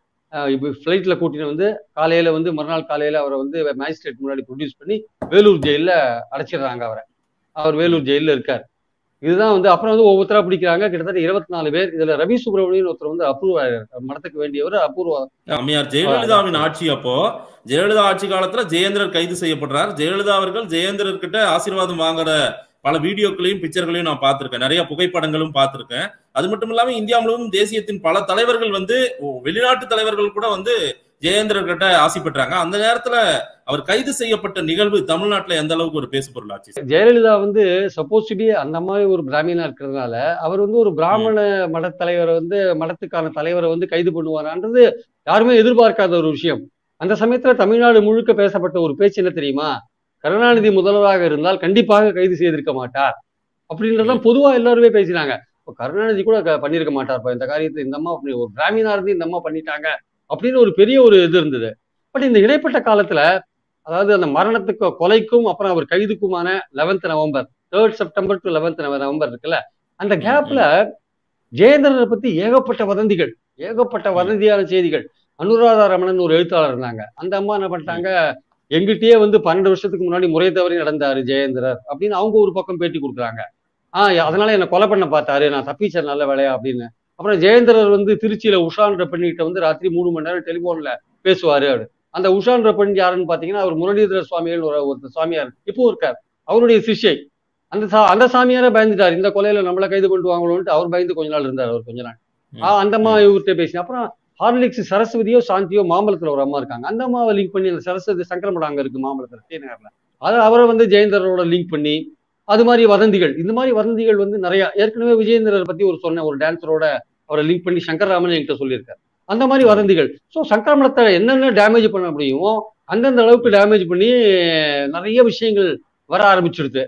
ஃபிளைட்ல கூட்டின்னு வந்து காலையில வந்து மறுநாள் காலையில அவரை வந்து மேஜிஸ்ட்ரேட் முன்னாடி ப்ரொடியூஸ் பண்ணி வேலூர் ஜெயில அடைச்சிடுறாங்க அவரை. அவர் வேலூர் ஜெயில இருக்காரு. இதுதான் வந்து அப்புறம் வந்து ஒவ்வொருத்தரா பிடிக்கிறாங்க. கிட்டத்தட்ட இருபத்தி நாலு பேர். இதுல ரவி சுப்பிரமணியன் ஒருத்தர் வந்து அப்ரூவ் ஆகிறார், மடத்துக்கு வேண்டியவர் அப்ரூவ். அம்மையார் ஜெயலலிதாவின் ஆட்சி அப்போ ஜெயலலிதா ஆட்சி காலத்துல ஜெயேந்திரர் கைது செய்யப்படுறார். ஜெயலலிதா அவர்கள் ஜெயேந்திரர் கிட்ட ஆசீர்வாதம் வாங்குற பல வீடியோக்களையும் பிக்சர்களையும் நான் பார்த்திருக்கேன், நிறைய புகைப்படங்களும் பார்த்திருக்கேன். அது மட்டும் இல்லாம இந்தியா முழுவதும் தேசியத்தின் பல தலைவர்கள் வந்து வெளிநாட்டு தலைவர்கள் கூட வந்து ஜெயேந்திரர் கிட்ட ஆசை பெற்றாங்க. அந்த நேரத்துல அவர் கைது செய்யப்பட்ட நிகழ்வு தமிழ்நாட்டுல எந்த அளவுக்கு ஒரு பேசு பொருளாச்சு? ஜெயலலிதா வந்து சப்போஸ் டு பி அந்த மாதிரி ஒரு பிராமினா இருக்கிறதுனால அவர் வந்து ஒரு பிராமண மட தலைவரை வந்து மடத்துக்கான தலைவரை வந்து கைது பண்ணுவாரான்றது யாருமே எதிர்பார்க்காத ஒரு விஷயம். அந்த சமயத்துல தமிழ்நாடு முழுக்க பேசப்பட்ட ஒரு பேச்சு என்ன தெரியுமா? கருணாநிதி முதல்வராக இருந்தால் கண்டிப்பாக கைது செய்திருக்க மாட்டார் அப்படின்றதான் பொதுவா எல்லாருமே பேசினாங்க. இப்போ கருணாநிதி கூட பண்ணிருக்க மாட்டார் இந்த காரியத்தை, இந்த அம்மா அப்படி ஒரு பிராமினா இருந்து இந்த அம்மா பண்ணிட்டாங்க அப்படின்னு ஒரு பெரிய ஒரு இது இருந்தது. பட் இந்த இடைப்பட்ட காலத்துல, அதாவது அந்த மரணத்துக்கு கொலைக்கும் அப்புறம் அவர் கைதுக்குமான eleventh November third September to eleventh November இருக்குல்ல, அந்த கேப்ல ஜெயேந்திரனை பத்தி ஏகப்பட்ட வதந்திகள், ஏகப்பட்ட வதந்தியான செய்திகள். அனுராதா ரமணன் ஒரு எழுத்தாளர் இருந்தாங்க. அந்த அம்மா என்ன பண்ணிட்டாங்க, எங்கிட்டயே வந்து பன்னெண்டு வருஷத்துக்கு முன்னாடி முறை தவறி நடந்தாரு ஜெயேந்திரர் அப்படின்னு அவங்க ஒரு பக்கம் பேட்டி கொடுக்குறாங்க. ஆஹ் அதனால என்னை கொலை பண்ண பார்த்தாரு, நான் தப்பிச்சேன் நல்ல வேலையா அப்படின்னு. அப்புறம் ஜெயேந்திரர் வந்து திருச்சியில உஷான்ற பெண்ணிட்ட வந்து ராத்திரி மூணு மணி நேரம் டெலிபோன்ல பேசுவாரு. அந்த உஷான்ற பெண் யாருன்னு பாத்தீங்கன்னா அவர் முரளிதர சுவாமிகள் ஒரு ஒரு சுவாமியார் இப்போ இருக்கார், அவருடைய சிஷ்யை. அந்த சா அந்த சாமியாரே பயந்துட்டார், இந்த கொலையில நம்மளை கைது கொண்டு வாங்கணும்ட்டு அவர் பயந்து கொஞ்ச நாள் இருந்தார். அவர் கொஞ்ச நாள் ஆஹ் அந்த அம்மா இவர்கிட்ட பேசின. அப்புறம் ஹார்லிக்ஸ் சரஸ்வதியோ சாந்தியோ மாம்பழத்துல ஒரு அம்மா இருக்காங்க, அந்த அம்மாவை லிங்க் பண்ணி அந்த சரஸ்வதி சங்கரமடம் அங்க இருக்கு மாம்பழத்துல ஸ்ரீநகர்ல, அதை அவரை வந்து ஜெயேந்திரரோட லிங்க் பண்ணி அது மாதிரி வதந்திகள், இந்த மாதிரி வதந்திகள் வந்து நிறைய. ஏற்கனவே விஜயேந்திரர் பத்தி ஒரு சொன்ன ஒரு டான்ஸரோட அவரை லிங்க் பண்ணி சங்கர்ராமன் என்கிட்ட சொல்லியிருக்காரு. அந்த மாதிரி வதந்திகள். ஸோ சங்கரமடத்தை என்னென்ன டேமேஜ் பண்ண முடியுமோ அந்தந்த அளவுக்கு டேமேஜ் பண்ணி நிறைய விஷயங்கள் வர ஆரம்பிச்சிடுது.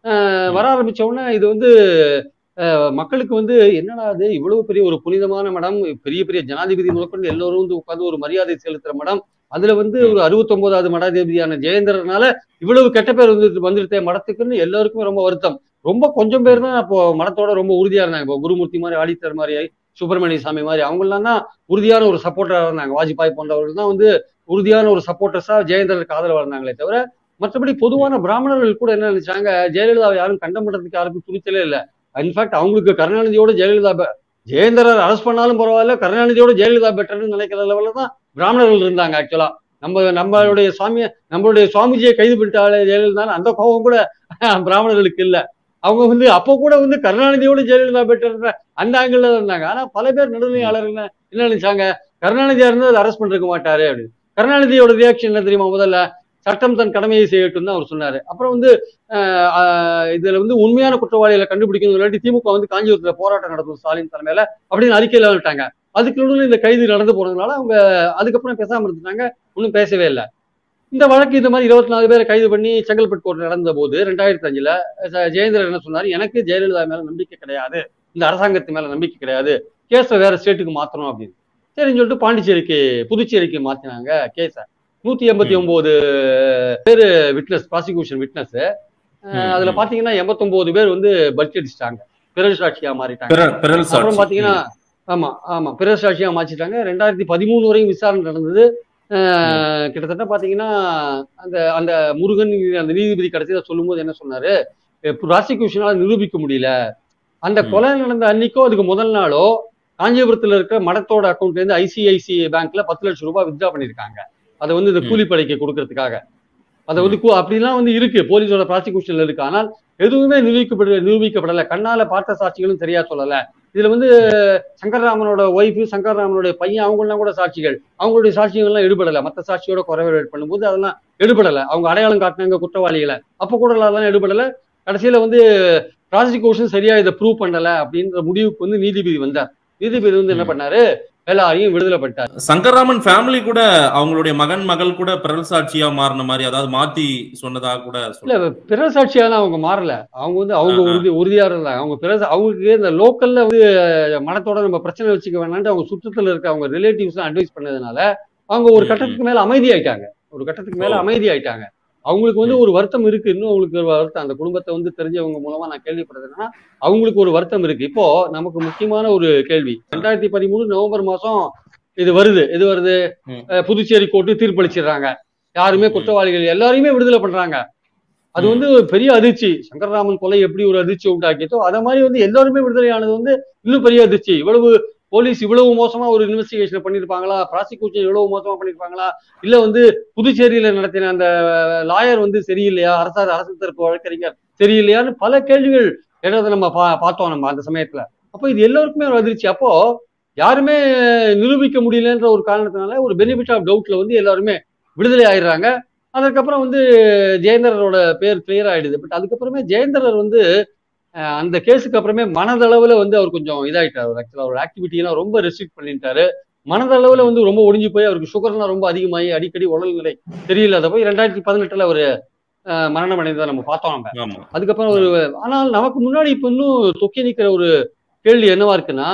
வர ஆரம்பிச்ச உடனே இது வந்து மக்களுக்கு வந்து என்னடா அது இவ்வளவு பெரிய ஒரு புனிதமான மடம், பெரிய பெரிய ஜனாதிபதி முதற்கொண்டு எல்லோரும் வந்து உட்காந்து ஒரு மரியாதை செலுத்துற மடம், அதுல வந்து ஒரு அறுபத்தி ஒன்பதாவது மடாதிபதியான ஜெயேந்திரனால இவ்வளவு கெட்ட பேர் வந்து வந்துருத்தே மடத்துக்குன்னு எல்லாருக்குமே ரொம்ப வருத்தம். ரொம்ப கொஞ்சம் பேர் தான் இப்போ மடத்தோட ரொம்ப உறுதியா இருந்தாங்க. இப்போ குருமூர்த்தி மாதிரி, ஆடிட்டர் மாதிரி, சுப்பிரமணிய சாமி மாதிரி அவங்கெல்லாம் தான் உறுதியான ஒரு சப்போர்ட்டரா இருந்தாங்க. வாஜ்பாய் போன்றவர்கள் தான் வந்து உறுதியான ஒரு சப்போர்ட்டர்ஸா ஜெயேந்திரனுக்கு ஆதரவா இருந்தாங்களே தவிர மற்றபடி பொதுவான பிராமணர்கள் கூட என்ன நினைச்சாங்க, ஜெயலலிதாவை யாரும் கண்டம் பண்றதுக்கு யாருக்கும் துணிச்சலே இல்லை. இன்ஃபேக்ட் அவங்களுக்கு கருணாநிதியோட ஜெயலலிதா, ஜெயேந்திரர் அரெஸ்ட் பண்ணாலும் பரவாயில்ல, கருணாநிதியோட ஜெயலலிதா பெட்டர்னு நினைக்கிற லெவல்ல தான் பிராமணர்கள் இருந்தாங்க. ஆக்சுவலா நம்ம நம்மளுடைய சுவாமிய நம்மளுடைய சுவாமிஜியை கைது பண்ணிட்டாலே ஜெயலலிதா, அந்த கோபம் கூட பிராமணர்களுக்கு இல்லை. அவங்க வந்து அப்போ கூட வந்து கருணாநிதியோட ஜெயலலிதா பெட்டர் அந்த ஆங்கிள் தான் இருந்தாங்க. ஆனா பல பேர் நடுநிலையாளர்கள் என்ன நினைச்சாங்க, கருணாநிதியா இருந்து அதை அரெஸ்ட் பண்ணிருக்க மாட்டாரு அப்படின்னு. கருணாநிதியோட ரியாக்ஷன் என்ன தெரியுமா? முதல்ல சட்டம் தன் கடமையை செய்யட்டும் தான் அவர் சொன்னாரு. அப்புறம் வந்து ஆஹ் இதுல வந்து உண்மையான குற்றவாளிகளை கண்டுபிடிக்கணும் இல்லாட்டி திமுக வந்து காஞ்சிபுரத்துல போராட்டம் நடத்தும் ஸ்டாலின் தலைமையில அப்படின்னு அறிக்கையில வந்துட்டாங்க. அதுக்கு நடுவில் இந்த கைது நடந்து போனதுனால அவங்க அதுக்கப்புறம் பேசாம இருந்துட்டாங்க, ஒன்றும் பேசவே இல்லை. இந்த வழக்கு இந்த மாதிரி இருபத்தி நாலு பேரை கைது பண்ணி செங்கல்பட்டு கோர்ட் நடந்த போது ரெண்டாயிரத்தி அஞ்சுல ஜெயேந்திரன் என்ன சொன்னாரு, எனக்கு ஜெயலலிதா மேல நம்பிக்கை கிடையாது, இந்த அரசாங்கத்து மேல நம்பிக்கை கிடையாது, கேஸை வேற ஸ்டேட்டுக்கு மாத்தணும் அப்படின்னு. சரின்னு சொல்லிட்டு பாண்டிச்சேரிக்கு புதுச்சேரிக்கு மாத்தினாங்க கேஸை. நூத்தி எண்பத்தி ஒன்பது பேரு விட்னஸ், ப்ராசிக்யூஷன் விட்னஸ். அதுல பாத்தீங்கன்னா எண்பத்தி ஒன்பது பேர் வந்து பல்டி அடிச்சிட்டாங்க, பிறல் சாட்சியா மாறிட்டாங்க. அப்புறம் பாத்தீங்கன்னா ஆமா ஆமா பிறல் சாட்சியா மாற்றிட்டாங்க. ரெண்டாயிரத்தி பதிமூணு வரையும் விசாரணை நடந்தது. கிட்டத்தட்ட பாத்தீங்கன்னா அந்த அந்த முருகன் அந்த நீதிபதி கடைசியில சொல்லும் போது என்ன சொன்னாரு, ப்ராசிக்யூஷனால நிரூபிக்க முடியல, அந்த கொலை நடந்த அன்னைக்கோ அதுக்கு முதல் நாளோ காஞ்சிபுரத்துல இருக்கிற மடத்தோட அக்கௌண்ட்ல இருந்து ஐசிஐசிஐ பேங்க்ல பத்து லட்சம் ரூபாய் வித்ட்ரா பண்ணிருக்காங்க. அதை வந்து இந்த கூலிப்படைக்கு கொடுக்கறதுக்காக. அதை வந்து அப்படிலாம் வந்து இருக்கு, போலீஸோட ப்ராசிக்யூஷன்ல இருக்கு. ஆனால் எதுவுமே நிரூபிக்கப்பட நிரூபிக்கப்படலை. கண்ணால பார்த்த சாட்சிகளும் சரியா சொல்லல. இதுல வந்து சங்கர்ராமனோட ஒய்ஃபு, சங்கர்ராமனுடைய பையன், அவங்கெல்லாம் கூட சாட்சிகள். அவங்களுடைய சாட்சிகள்லாம் எடுபடலை. மற்ற சாட்சியோட குறைவேட் பண்ணும்போது அதெல்லாம் எடுபடலை. அவங்க அடையாளம் காட்டினாங்க குற்றவாளிகளை, அப்போ கூட அதெல்லாம் எடுபடலை. கடைசியில வந்து ப்ராசிக்யூஷன் சரியா இதை ப்ரூவ் பண்ணல அப்படின்ற முடிவுக்கு வந்து நீதிபதி வந்தார். நீதிபதி வந்து என்ன பண்ணாரு, எல்லாரையும் விடுதலை பண்ணிட்டார். சங்கர்ராமன் ஃபேமிலி கூட அவங்களுடைய மகன் மகள் கூட பிறல் சாட்சியா மாறின மாதிரி, அதாவது மாத்தி சொன்னதா கூட இல்ல, பிறல் சாட்சியாலாம் அவங்க மாறல. அவங்க வந்து அவங்க உறுதி உறுதியா இருந்தாங்க. அவங்க பிற அவங்களுக்கு இந்த லோக்கல்ல வந்து மனத்தோட நம்ம பிரச்சனை வச்சுக்க வேணான்ட்டு அவங்க சுற்றத்துல இருக்க அவங்க ரிலேட்டிவ்ஸ் அட்வைஸ் பண்ணதுனால அவங்க ஒரு கட்டத்துக்கு மேல அமைதி ஆயிட்டாங்க. ஒரு கட்டத்துக்கு மேல அமைதி ஆயிட்டாங்க. அவங்களுக்கு வந்து ஒரு வருத்தம் இருக்கு. இன்னும் அவங்களுக்கு ஒரு வருத்தம், அந்த குடும்பத்தை வந்து தெரிஞ்சவங்க மூலமா நான் கேள்விப்படுறது என்னன்னா, அவங்களுக்கு ஒரு வருத்தம் இருக்கு. இப்போ நமக்கு முக்கியமான ஒரு கேள்வி, ரெண்டாயிரத்தி பதிமூணு நவம்பர் மாசம் இது வருது. இது வருது புதுச்சேரி கோர்ட்டு தீர்ப்பளிச்சிடுறாங்க. யாருமே குற்றவாளிகள் எல்லாரையுமே விடுதலை பண்றாங்க. அது வந்து பெரிய அதிர்ச்சி. சங்கர்ராமன் கொலை எப்படி ஒரு அதிர்ச்சி உண்டாக்கிட்டோ அத மாதிரி வந்து எல்லாருமே விடுதலை ஆனது வந்து இன்னும் பெரிய அதிர்ச்சி. இவ்வளவு போலீஸ் இவ்வளவு மோசமா ஒரு இன்வெஸ்டிகேஷன் பண்ணிருப்பாங்களா, ப்ராசிக்யூஷன் இவ்வளவு மோசமா பண்ணிருப்பாங்களா, இல்ல வந்து புதுச்சேரியில நடத்தின அந்த லாயர் வந்து சரியில்லையா, அரசு அரசு தரப்பு வழக்கறிஞர் சரியில்லையான்னு பல கேள்விகள் எதாவது நம்ம பா பார்த்தோம் நம்ம அந்த சமயத்துல. அப்போ இது எல்லாருக்குமே ஒரு அதிர்ச்சி. அப்போ யாருமே நிரூபிக்க முடியலன்ற ஒரு காரணத்தினால ஒரு பெனிஃபிட் ஆஃப் டவுட்ல வந்து எல்லாருமே விடுதலை ஆயிடுறாங்க. அதுக்கப்புறம் வந்து ஜெயேந்திரரோட பேர் கிளியர் ஆயிடுது. பட் அதுக்கப்புறமே ஜெயேந்திரர் வந்து அந்த கேஸுக்கு அப்புறமே மனதளவுல வந்து அவர் கொஞ்சம் இதாயிட்டார். ஆக்சுவலா அவர் ஆக்டிவிட்டியெல்லாம் ரொம்ப ரெஸ்ட்ரிக்ட் பண்ணிட்டாரு. மனதளவுல வந்து ரொம்ப ஒடிஞ்சு போய் அவருக்கு சுகர்லாம் ரொம்ப அதிகமாகி அடிக்கடி உடல்நிலை தெரியல. போய் ரெண்டாயிரத்தி பதினெட்டுல ஒரு மரணம் அடைந்ததை நம்ம பார்த்தோம் நம்ம. அதுக்கப்புறம் ஒரு ஆனால் நமக்கு முன்னாடி இப்ப இன்னும் தொக்கி நிக்கிற ஒரு கேள்வி என்னவா இருக்குன்னா,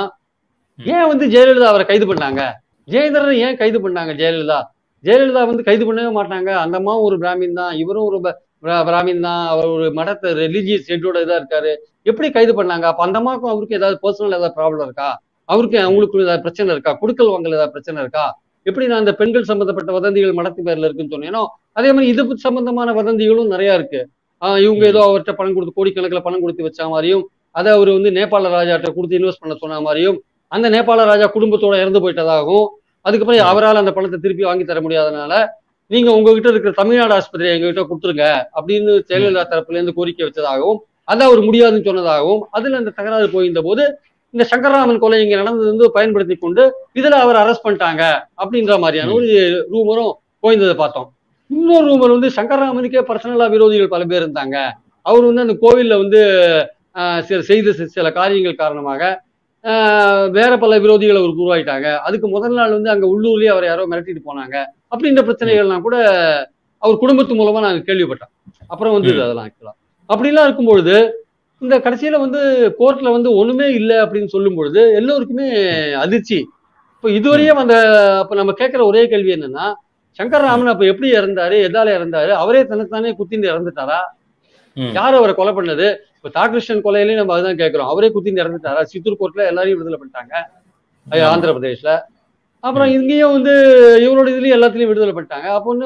ஏன் வந்து ஜெயலலிதா அவரை கைது பண்ணாங்க, ஜெயேந்திரனை ஏன் கைது பண்ணாங்க ஜெயலலிதா? ஜெயலலிதா வந்து கைது பண்ணவே மாட்டாங்க. அந்த அம்மாவும் ஒரு பிராமின் தான், இவரும் ஒரு பிராமின் தான், அவர் ஒரு மடத்தை ரிலீஜியஸ் ஹெட்டோட இதா இருக்காரு, எப்படி கைது பண்ணாங்க? அப்ப அந்த அம்மாவுக்கும் அவருக்கு ஏதாவது பர்சனல் ஏதாவது ப்ராப்ளம் இருக்கா, அவருக்கு அவங்களுக்கு ஏதாவது பிரச்சனை இருக்கா, குடுக்கல் வாங்கல ஏதாவது பிரச்சனை இருக்கா? எப்படி நான் அந்த பெண்கள் சம்பந்தப்பட்ட வதந்திகள் மடத்து பேர்ல இருக்குன்னு சொன்னேனோ அதே மாதிரி இது சம்பந்தமான வதந்திகளும் நிறைய இருக்கு. ஆஹ் இவங்க ஏதோ அவர்கிட்ட பணம் கொடுத்து கோடிக்கணக்கில் பணம் கொடுத்து வச்ச மாதிரியும், அதை அவர் வந்து நேபாள ராஜாட்ட கொடுத்து இன்வெஸ்ட் பண்ண சொன்ன மாதிரியும், அந்த நேபாள ராஜா குடும்பத்தோட இறந்து போயிட்டதாகவும், அதுக்கப்புறம் அவரால் அந்த பணத்தை திருப்பி வாங்கி தர முடியாதனால நீங்க உங்ககிட்ட இருக்கிற தமிழ்நாடு ஆஸ்பத்திரி எங்ககிட்ட கொடுத்துருங்க அப்படின்னு ஜெயலலிதா தரப்புல இருந்து கோரிக்கை வச்சதாகவும், அதை அவர் முடியாதுன்னு சொன்னதாகவும், அதுல அந்த தகராறு போயிருந்த போது இந்த சங்கர்ராமன் கொலை இங்க நடந்தது வந்து பயன்படுத்தி கொண்டு இதுல அவர் அரெஸ்ட் பண்ணிட்டாங்க அப்படின்ற மாதிரியான ஒரு ரூமரும் போயிருந்ததை பார்த்தோம். இன்னொரு ரூமர் வந்து சங்கர்ராமனுக்கே பர்சனலா விரோதிகள் பல பேர் இருந்தாங்க. அவர் வந்து அந்த கோவில்ல வந்து செய்த சில காரியங்கள் காரணமாக வேற பல விரோதிகள் அவருக்கு உருவாயிட்டாங்க. அதுக்கு முதல் நாள் வந்து அங்க உள்ளூர்லயே அவர் யாரோ மிரட்டிட்டு போனாங்க அப்படின்ற பிரச்சனைகள்லாம் கூட அவர் குடும்பத்து மூலமா நாங்க கேள்விப்பட்டோம். அப்புறம் வந்து அதெல்லாம் ஆக்சுவலா அப்படிலாம் இருக்கும்பொழுது இந்த கடைசியில வந்து கோர்ட்ல வந்து ஒண்ணுமே இல்லை அப்படின்னு சொல்லும் பொழுது எல்லோருக்குமே அதிர்ச்சி. இப்போ இதுவரையும் அந்த அப்ப நம்ம கேட்கிற ஒரே கேள்வி என்னன்னா, சங்கர்ராமன் அப்ப எப்படி இறந்தாரு, எதால இறந்தாரு, அவரே தனத்தானே குத்திந்து இறந்துட்டாரா, யார் அவரை கொலை பண்ணது? இப்ப தாகிருஷ்ணன் கொலையிலையும் நம்ம அதுதான் கேட்கிறோம், அவரே குத்திந்து இறந்துட்டாரா? சித்தூர் கோர்ட்ல எல்லாரையும் விடுதலை பண்ணிட்டாங்க ஆந்திர பிரதேஷ்ல. அப்புறம் இங்கேயும் வந்து இவரோட இதுலயும் எல்லாத்துலயும் விடுதலை பண்ணிட்டாங்க. அப்போ வந்து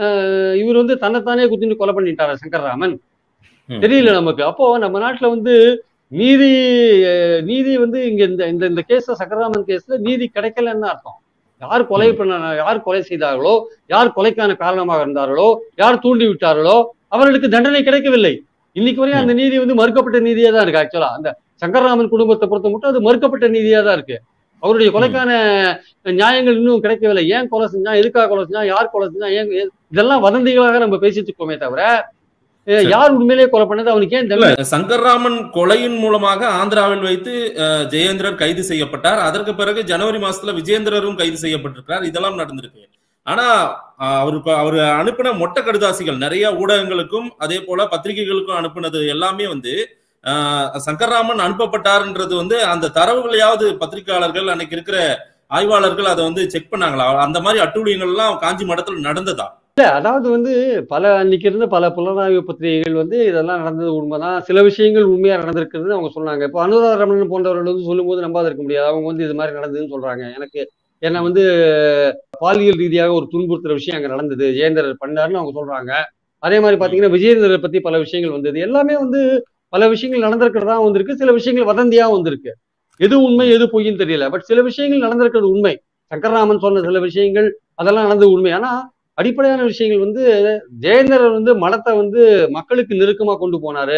இவர் வந்து தன்னைத்தானே குத்திந்து கொலை பண்ணிட்டாரா சங்கர்ராமன்? தெரியல நமக்கு. அப்போ நம்ம நாட்டுல வந்து நீதி நீதி வந்து இங்க இந்த இந்த கேஸ்ல சங்கர்ராமன் கேஸ்ல நீதி கிடைக்கலன்னு அர்த்தம். யார் கொலை பண்ண யார் கொலை செய்தார்களோ, யார் கொலைக்கான காரணமாக இருந்தார்களோ, யார் தூண்டி விட்டார்களோ அவர்களுக்கு தண்டனை கிடைக்கவில்லை. இன்னைக்கு வரையும் அந்த நீதி வந்து மறுக்கப்பட்ட நீதியா தான் இருக்கு. ஆக்சுவலா அந்த சங்கர்ராமன் குடும்பத்தை பொறுத்த மட்டும் அது மறுக்கப்பட்ட நீதியா தான் இருக்கு. அவருடைய கொலைக்கான நியாயங்கள் இன்னும் கிடைக்கவில்லை. ஏன் கொலை செஞ்சா, எதுக்காக கொலை செஞ்சா, யார் கொலை செஞ்சா, ஏன், இதெல்லாம் வதந்திகளாக நம்ம பேசிட்டு இருக்கோமே தவிர யார் உண்மையிலேயே கொலை பண்ணது அவனுக்கு ஏன்? சங்கர்ராமன் கொலையின் மூலமாக ஆந்திராவில் வைத்து ஜெயேந்திரர் கைது செய்யப்பட்டார். அதற்கு பிறகு ஜனவரி மாசத்துல விஜயேந்திரரும் கைது செய்யப்பட்டிருக்கிறார். இதெல்லாம் நடந்திருக்கு. ஆனா அவருக்கு அவர் அனுப்பின மொட்டை கடுதாசிகள் நிறைய ஊடகங்களுக்கும் அதே போல பத்திரிகைகளுக்கும் அனுப்பினது எல்லாமே வந்து சங்கர்ராமன் அனுப்பப்பட்டார்ன்றது வந்து அந்த தரவுகளையாவது பத்திரிகையாளர்கள் அன்னைக்கு இருக்கிற ஆய்வாளர்கள் அதை வந்து செக் பண்ணாங்களா? அந்த மாதிரி அட்டூழியங்கள் எல்லாம் காஞ்சி மடத்துல நடந்ததா? இல்ல, அதாவது வந்து பல அன்னைக்கு இருந்த பல புலனாய்வு பத்திரிகைகள் வந்து இதெல்லாம் நடந்தது உண்மைதான், சில விஷயங்கள் உண்மையா நடந்திருக்குதுன்னு அவங்க சொன்னாங்க. இப்போ அனுராதா ரமணன் போன்றவர்கள் வந்து சொல்லும் போது நம்பாத இருக்க முடியாது. அவங்க வந்து இது மாதிரி நடந்ததுன்னு சொல்றாங்க. எனக்கு என்ன வந்து பாலியல் ரீதியாக ஒரு துன்புறுத்துற விஷயம் அங்க நடந்தது, ஜெயேந்திரர் பண்ணாருன்னு அவங்க சொல்றாங்க. அதே மாதிரி பாத்தீங்கன்னா விஜயேந்திரரை பத்தி பல விஷயங்கள் வந்தது. எல்லாமே வந்து பல விஷயங்கள் நடந்திருக்கிறதா வந்திருக்கு, சில விஷயங்கள் வதந்தியா வந்திருக்கு. எது உண்மை எது பொய்ன்னு தெரியல. பட் சில விஷயங்கள் நடந்திருக்கிறது உண்மை. சங்கர்ராமன் சொன்ன சில விஷயங்கள் அதெல்லாம் நடந்தது உண்மை. ஆனா அடிப்படையான விஷயங்கள் வந்து ஜெயேந்திரர் வந்து மடத்தை வந்து மக்களுக்கு நெருக்கமா கொண்டு போனாரு,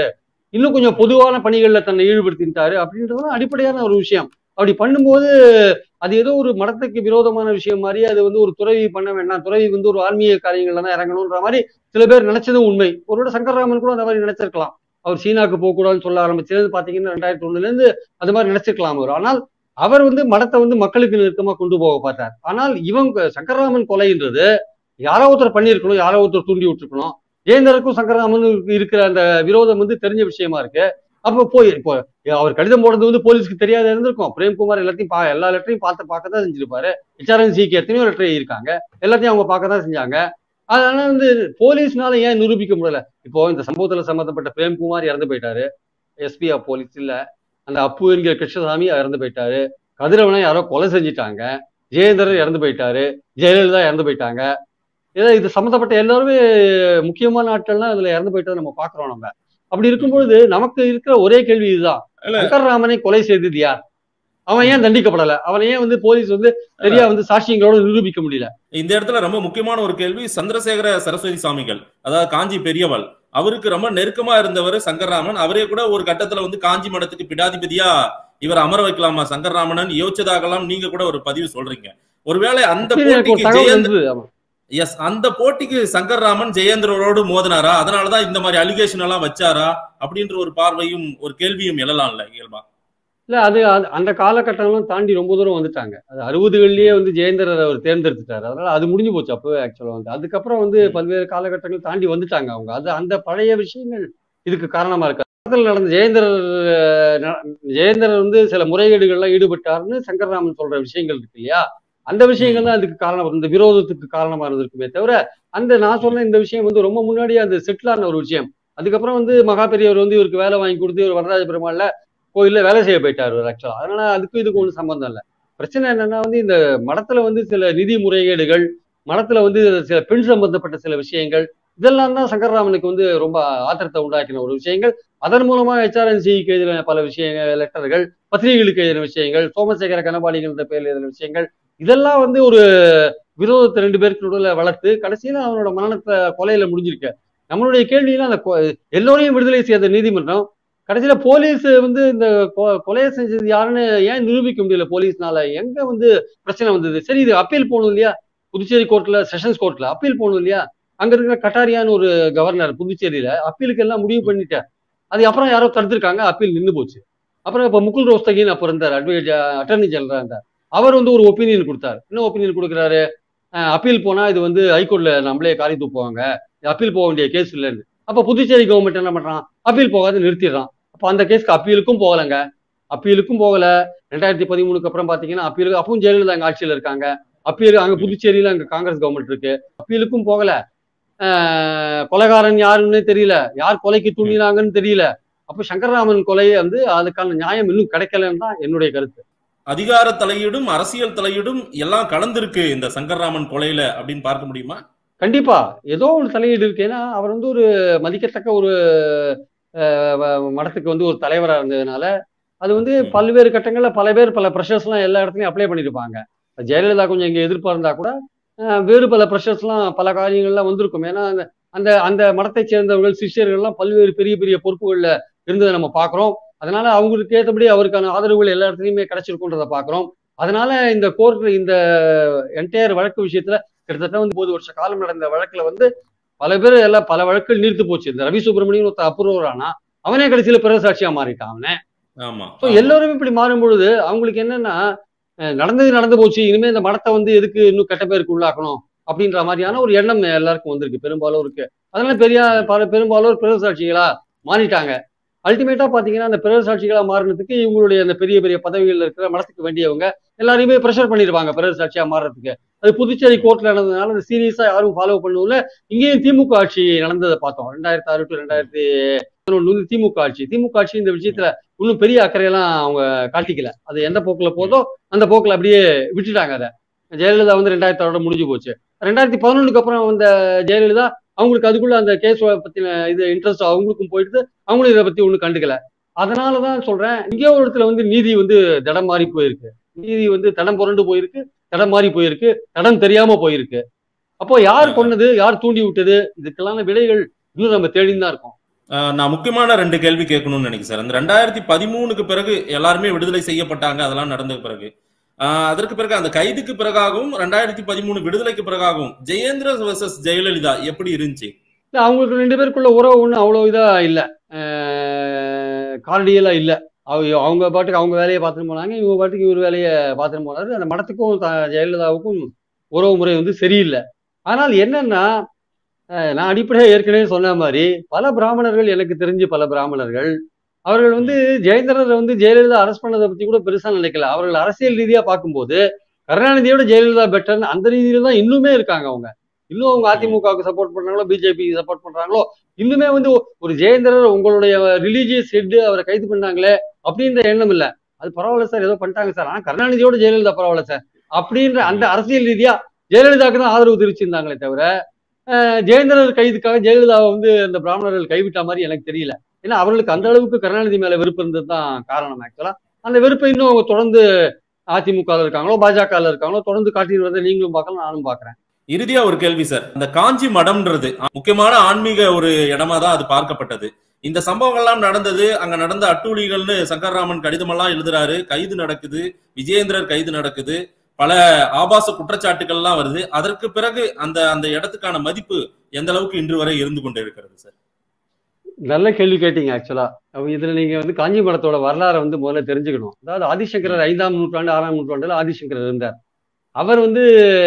இன்னும் கொஞ்சம் பொதுவான பணிகளில் தன்னை ஈடுபடுத்திட்டாரு அப்படின்றதுலாம் அடிப்படையான ஒரு விஷயம். அப்படி பண்ணும்போது அது ஏதோ ஒரு மதத்துக்கு விரோதமான விஷயம் மாதிரி, அது வந்து ஒரு துறவி பண்ண வேண்டாம், துறவி வந்து ஒரு ஆன்மீக காரியங்கள்ல தான் இறங்கணுன்ற மாதிரி சில பேர் நினைச்சதும் உண்மை. ஒருவேளை சங்கரராமன் கூட அந்த மாதிரி நினைச்சிருக்கலாம். அவர் சீனாக்கு போகக்கூடாதுன்னு சொல்ல ஆரம்பிச்சது பாத்தீங்கன்னா ரெண்டாயிரத்தி ஒண்ணுல இருந்து அது மாதிரி நினைச்சிருக்கலாம் அவர். ஆனால் அவர் வந்து மடத்தை வந்து மக்களுக்கு நெருக்கமா கொண்டு போக பார்த்தார். ஆனால் இவங்க சங்கரராமன் கொலைன்றது யாரோ ஒருத்தர் பண்ணியிருக்கணும், யாரோ ஒருத்தர் தூண்டி விட்டுருக்கணும். ஜெயேந்தருக்கும் சங்கரராமனுக்கு இருக்கிற அந்த விரோதம் வந்து தெரிஞ்ச விஷயமா இருக்கு. அப்போ போய் இப்போ அவர் கடிதம் போடுறது வந்து போலீஸ்க்கு தெரியாத இருந்திருக்கும். பிரேம்குமார் எல்லாத்தையும் பா எல்லா லெட்டரையும் பார்த்து பார்க்க தான் செஞ்சிருப்பாரு. ஹெச்ஆர்என்சிக்கு எத்தனையோ லெட்டர் இருக்காங்க, எல்லாத்தையும் அவங்க பார்க்க தான் செஞ்சாங்க. அதனால வந்து போலீஸ்னால ஏன் நிரூபிக்க முடியல? இப்போ இந்த சம்பவத்துல சம்பந்தப்பட்ட பிரேம்குமார் இறந்து போயிட்டாரு, எஸ்பி ஆஃப் போலீஸ் இல்ல, அந்த அப்பு என்கிற கிருஷ்ணசாமி இறந்து போயிட்டாரு, கதிரவனை யாரோ கொலை செஞ்சுட்டாங்க, ஜெயேந்திரர் இறந்து போயிட்டாரு, ஜெயலலிதா இறந்து போயிட்டாங்க. ஏதோ இது சம்மந்தப்பட்ட எல்லாருமே முக்கியமான ஆட்கள்லாம் இதுல இறந்து போயிட்டதை நம்ம பாக்குறோம். நம்ம அப்படி இருக்கும்பொழுது நமக்கு இருக்கிற ஒரே கேள்வி இதுதான், சங்கரராமனை கொலை செய்தது யார்? அவன் ஏன் தண்டிக்கப்படல? அவன் ஏன் வந்து போலீஸ் வந்து சரியா வந்து சாட்சியங்களோட நிரூபிக்க முடியல? இந்த இடத்துல ரொம்ப முக்கியமான ஒரு கேள்வி, சந்திரசேகர சரஸ்வதி சாமிகள், அதாவது காஞ்சி பெரியவள், அவருக்கு ரொம்ப நெருக்கமா இருந்தவர் சங்கரராமன். அவரே கூட ஒரு கட்டத்துல வந்து காஞ்சி மடத்துக்கு பிடாதிபதியா இவர் அமர வைக்கலாமா சங்கரராமன் யோசிச்சதாகலாம் நீங்க கூட ஒரு பதிவு சொல்றீங்க. ஒருவேளை அந்த போட்டிக்கு எஸ் அந்த போட்டிக்கு சங்கரராமன் ஜெயேந்திரோடு மோதினாரா, அதனாலதான் இந்த மாதிரி அலிகேஷன் எல்லாம் வச்சாரா அப்படின்ற ஒரு பார்வையும் ஒரு கேள்வியும் எழலாம்ல இயல்பா? இல்ல, அது அந்த காலகட்டங்களும் தாண்டி ரொம்ப தூரம் வந்துட்டாங்க. அது அறுபதுகள்லயே வந்து ஜெயேந்திரர் அவர் தேர்ந்தெடுத்துட்டாரு. அதனால அது முடிஞ்சு போச்சு அப்பவே ஆக்சுவலா வந்து. அதுக்கப்புறம் வந்து பல்வேறு காலகட்டங்கள் தாண்டி வந்துட்டாங்க அவங்க. அது அந்த பழைய விஷயங்கள் இதுக்கு காரணமா இருக்கு. நடந்த ஜெயேந்திரர் ஜெயேந்திரர் வந்து சில முறைகேடுகள்லாம் ஈடுபட்டாருன்னு சங்கரராமன் சொல்ற விஷயங்கள் இருக்கு இல்லையா, அந்த விஷயங்கள் தான் அதுக்கு காரணம், இந்த விரோதத்துக்கு காரணமா இருந்திருக்குமே தவிர அந்த நான் சொன்ன இந்த விஷயம் வந்து ரொம்ப முன்னாடியே அது செட்டிலான ஒரு விஷயம். அதுக்கப்புறம் வந்து மகா பெரியவர் வந்து இவருக்கு வேலை வாங்கி கொடுத்து இவர் வரராஜ பெருமாள்ல கோயில்ல வேலை செய்ய போயிட்டாரு ஆக்சுவலா. அதனால அதுக்கும் இதுக்கு ஒன்றும் சம்பந்தம் இல்லை. பிரச்சனை என்னன்னா வந்து இந்த மடத்துல வந்து சில நிதி முறைகேடுகள், மடத்துல வந்து சில பெண் சம்பந்தப்பட்ட சில விஷயங்கள், இதெல்லாம் தான் சங்கரராமனுக்கு வந்து ரொம்ப ஆத்திரத்தை உண்டாக்கின ஒரு விஷயங்கள். அதன் மூலமா ஹெச்ஆர்என்சிக்கு எழுதின பல விஷயங்கள், லெட்டர்கள், பத்திரிகைகளுக்கு எழுதின விஷயங்கள், சோமசேகர கனபாடிங்கிற பேர்ல எழுதின விஷயங்கள், இதெல்லாம் வந்து ஒரு விரோதத்தை ரெண்டு பேருக்கு நடுவில் வளர்த்து கடைசியில அவனோட மரணத்தை கொலையில முடிஞ்சிருக்கு. நம்மளுடைய கேள்வியெல்லாம் அந்த எல்லோரையும் விடுதலை செய்த நீதிமன்றம் கடைசியில போலீஸ் வந்து இந்த கொலையை செஞ்சது யாருன்னு ஏன் நிரூபிக்க முடியல போலீஸ்னால? எங்க வந்து பிரச்சனை வந்தது? சரி, இது அப்பீல் போகணும் இல்லையா, புதுச்சேரி கோர்ட்ல, செஷன்ஸ் கோர்ட்ல அப்பீல் போகணும் இல்லையா? அங்க இருக்கிற கட்டாரியான ஒரு கவர்னர் புதுச்சேரியில அப்பீலுக்கு எல்லாம் முடிவு பண்ணிட்டார். அது அப்புறம் யாரோ தடுத்திருக்காங்க, அப்பீல் நின்று போச்சு. அப்புறம் இப்ப முகுல் ரோஸ்தகின்னு அப்ப இருந்தார், அட்வொகேட் அட்டர்னி ஜெனரலா இருந்தார். அவர் வந்து ஒரு ஒப்பீனியன் கொடுத்தாரு. என்ன ஒப்பீனியன் கொடுக்குறாரு? அப்பீல் போனா இது வந்து ஹைகோர்ட்ல நம்மளே காரி தூக்குவாங்க, அப்பீல் போக வேண்டிய கேஸ் இல்லைன்னு. அப்ப புதுச்சேரி கவர்மெண்ட் என்ன பண்றான்? அப்பீல் போகாது நிறுத்திடுறான். அப்ப அந்த கேஸ்க்கு அப்பீலுக்கும் போகலங்க, அப்பீலுக்கும் போகல. ரெண்டாயிரத்தி பதிமூணுக்கு அப்புறம் பாத்தீங்கன்னா அப்பீலுக்கு அப்பவும் ஜெயலலிதா அங்க ஆட்சியில இருக்காங்க. அப்பீல் அங்க புதுச்சேரியில அங்க காங்கிரஸ் கவர்மெண்ட் இருக்கு, அப்பீலுக்கும் போகல. ஆஹ் கொலைகாரன் யாருன்னு தெரியல, யார் கொலைக்கு தூண்டினாங்கன்னு தெரியல. அப்ப சங்கரராமன் கொலையை வந்து அதுக்கான நியாயம் இன்னும் கிடைக்கலன்னு தான் என்னுடைய கருத்து. அதிகார தலையீடும் அரசியல் தலையீடும் எல்லாம் கலந்திருக்கு இந்த சங்கரராமன் கொலையில அப்படின்னு பார்க்க முடியுமா? கண்டிப்பா ஏதோ ஒரு தலையீடு இருக்கு. ஏன்னா அவர் வந்து ஒரு மதிக்கத்தக்க ஒரு மடத்துக்கு வந்து ஒரு தலைவரா இருந்ததுனால அது வந்து பல்வேறு கட்டங்கள்ல பல பேர் பல ப்ரெஷர்ஸ் எல்லாம் எல்லா இடத்துலயும் அப்ளை பண்ணிருப்பாங்க. ஜெயலலிதா கொஞ்சம் இங்க எதிர்ப்பா இருந்தா கூட வேறு பல ப்ரெஷர்ஸ் எல்லாம் பல காரியங்கள்லாம் வந்திருக்கும். ஏன்னா அந்த அந்த மடத்தை சேர்ந்தவர்கள் சிஷ்யர்கள் எல்லாம் பல்வேறு பெரிய பெரிய பொறுப்புகள்ல இருந்ததை நம்ம பாக்குறோம். அதனால அவங்களுக்கு ஏற்றபடி அவருக்கான ஆதரவுகள் எல்லா இடத்துலையுமே கிடைச்சிருக்குன்றத பாக்குறோம். அதனால இந்த கோர்ட் இந்த என்டையர் வழக்கு விஷயத்துல கிட்டத்தட்ட வந்து ஒன்பது வருஷ காலம் நடந்த வழக்குல வந்து பல பேர் எல்லாம் பல வழக்குகள் நீர்த்து போச்சு. இந்த ரவி சுப்பிரமணியன் ஒருத்த அப்ரூவரானா அவனே கடைசியில பிற சாட்சியா மாறிட்டான் அவனே. எல்லாருமே இப்படி மாறும் பொழுது அவங்களுக்கு என்னன்னா நடந்தது நடந்து போச்சு, இனிமே இந்த மடத்தை வந்து எதுக்கு இன்னும் கெட்ட பேருக்கு உள்ளாக்கணும் அப்படின்ற மாதிரியான ஒரு எண்ணம் எல்லாருக்கும் வந்திருக்கு, பெரும்பாலும் இருக்கு. அதனால பெரிய பல பெரும்பாலும் பிற சாட்சிகளா மாறிட்டாங்க. அல்டிமேட்டா பாத்தீங்கன்னா அந்த பிற சாட்சிகளா மாறினதுக்கு இவங்களுடைய அந்த பெரிய பெரிய பதவிகள் இருக்கிற மடத்துக்கு வேண்டியவங்க எல்லாரையுமே ப்ரெஷர் பண்ணிருப்பாங்க பிற சாட்சியா மாறுறதுக்கு. அது புதுச்சேரி கோர்ட்ல நடந்ததுனால அது சீரியஸா யாரும் ஃபாலோ பண்ணுவதில்ல. இங்கேயும் திமுக ஆட்சி நடந்ததை பார்த்தோம். ரெண்டாயிரத்தி ஆறு டு ரெண்டாயிரத்தி பதினொன்று வந்து திமுக ஆட்சி. திமுக ஆட்சி இந்த விஷயத்துல இன்னும் பெரிய அக்கறையெல்லாம் அவங்க காட்டிக்கல. அது எந்த போக்குல போதோ அந்த போக்குல அப்படியே விட்டுட்டாங்க. அதை ஜெயலலிதா வந்து ரெண்டாயிரத்தி ஆறோட முடிஞ்சு போச்சு. ரெண்டாயிரத்தி பதினொன்னுக்கு அப்புறம் வந்த ஜெயலலிதா அவங்களுக்கு அதுக்குள்ள அந்த கேஸ் பத்தின இது இன்ட்ரெஸ்ட் அவங்களுக்கும் போயிட்டு அவங்களும் இதை பத்தி ஒன்றும் கண்டுக்கல. அதனாலதான் சொல்றேன், இங்கே ஒரு இடத்துல வந்து நீதி வந்து தடம் மாறி போயிருக்கு. நீதி வந்து தடம் புரண்டு போயிருக்கு, தடம் மாறி போயிருக்கு, தடம் தெரியாம போயிருக்கு. அப்போ யார் கொன்னது, யார் தூண்டி விட்டது, இதுக்கெல்லாம் விடைகள் இன்னும் நம்ம தேடின்னு தான் இருக்கோம். நான் முக்கியமான ரெண்டு கேள்வி கேட்கணும்னு நினைக்கிறேன் சார். அந்த ரெண்டாயிரத்தி பதிமூணுக்கு பிறகு எல்லாருமே விடுதலை செய்யப்பட்டாங்க, அதெல்லாம் நடந்த பிறகு அதற்கு பிறகு அந்த கைதுக்கு பிறகாகவும் ரெண்டாயிரத்தி பதிமூணு விடுதலைக்கு பிறகாகவும் ஜெயேந்திர வர்சஸ் ஜெயலலிதா எப்படி இருந்துச்சு? அவங்களுக்கு ரெண்டு பேருக்குள்ள உறவு ஒன்றும் அவ்வளோ இதா இல்லை, கார்டியலா இல்லை. அவங்க பாட்டுக்கு அவங்க வேலையை பார்த்துட்டு போனாங்க, இவங்க பாட்டுக்கு இவர் வேலையை பார்த்துட்டு போனாரு. அந்த மடத்துக்கும் ஜெயலலிதாவுக்கும் உறவு முறை வந்து சரியில்லை. ஆனால் என்னன்னா, நான் அடிப்படையாக ஏற்கனவே சொன்ன மாதிரி பல பிராமணர்கள், எனக்கு தெரிஞ்சு பல பிராமணர்கள் அவர்கள் வந்து ஜெயேந்திரரை வந்து ஜெயலலிதா அரெஸ்ட் பண்ணதை பத்தி கூட பெருசா நினைக்கல. அவர்கள் அரசியல் ரீதியா பார்க்கும்போது கருணாநிதியோட ஜெயலலிதா பெட்டர்னு அந்த ரீதியில தான் இன்னுமே இருக்காங்க. அவங்க இன்னும் அவங்க அதிமுகவுக்கு சப்போர்ட் பண்றாங்களோ, பிஜேபி சப்போர்ட் பண்றாங்களோ, இன்னுமே வந்து ஒரு ஜெயேந்திரர் உங்களுடைய ரிலீஜியஸ் ஹெட் அவரை கைது பண்ணாங்களே அப்படின்ற எண்ணம் இல்லை. அது பரவாயில்ல சார், ஏதோ பண்ணிட்டாங்க சார், ஆனா கருணாநிதியோட ஜெயலலிதா பரவாயில்ல சார் அப்படின்ற அந்த அரசியல் ரீதியா ஜெயலலிதாவுக்கு தான் ஆதரவு தெரிவிச்சிருந்தாங்களே தவிர ஜெயேந்திரர் கைதுக்காக ஜெயலலிதாவை வந்து அந்த பிராமணர்கள் கைவிட்ட மாதிரி எனக்கு தெரியல. ஏன்னா அவர்களுக்கு அந்த அளவுக்கு கருணாநிதி மேல வெறுப்பு இருந்தது தான் காரணம். ஆக்சுவலா அந்த வெறுப்பை இன்னும் அவங்க தொடர்ந்து அதிமுக இருக்காங்களோ, பாஜக இருக்காங்களோ, தொடர்ந்து காட்டிட்டு வரதை நீங்களும் பார்க்கலாம், நானும் பாக்குறேன். இறுதியா ஒரு கேள்வி சார். இந்த காஞ்சி மடம்ன்றது முக்கியமான ஆன்மீக ஒரு இடமா தான் அது பார்க்கப்பட்டது. இந்த சம்பவங்கள்லாம் நடந்தது, அங்க நடந்த அட்டூழிகள்னு சங்கர்ராமன் கடிதமெல்லாம் எழுதுறாரு, கைது நடக்குது, விஜயேந்திரர் கைது நடக்குது, பல ஆபாச குற்றச்சாட்டுகள்லாம் வருது. அதற்கு பிறகு அந்த அந்த இடத்துக்கான மதிப்பு எந்த அளவுக்கு இன்று வரை இருந்து கொண்டு இருக்கிறது சார்? நல்ல கேள்வி கேட்டீங்க. ஆக்சுவலா இதுல நீங்க வந்து காஞ்சி மடத்தோட வரலாறை வந்து முதல்ல தெரிஞ்சுக்கணும். அதாவது ஆதிசங்கரர் ஐந்தாம் நூற்றாண்டு ஆறாம் நூற்றாண்டுல ஆதிசங்கரர் இருந்தார். அவர் வந்து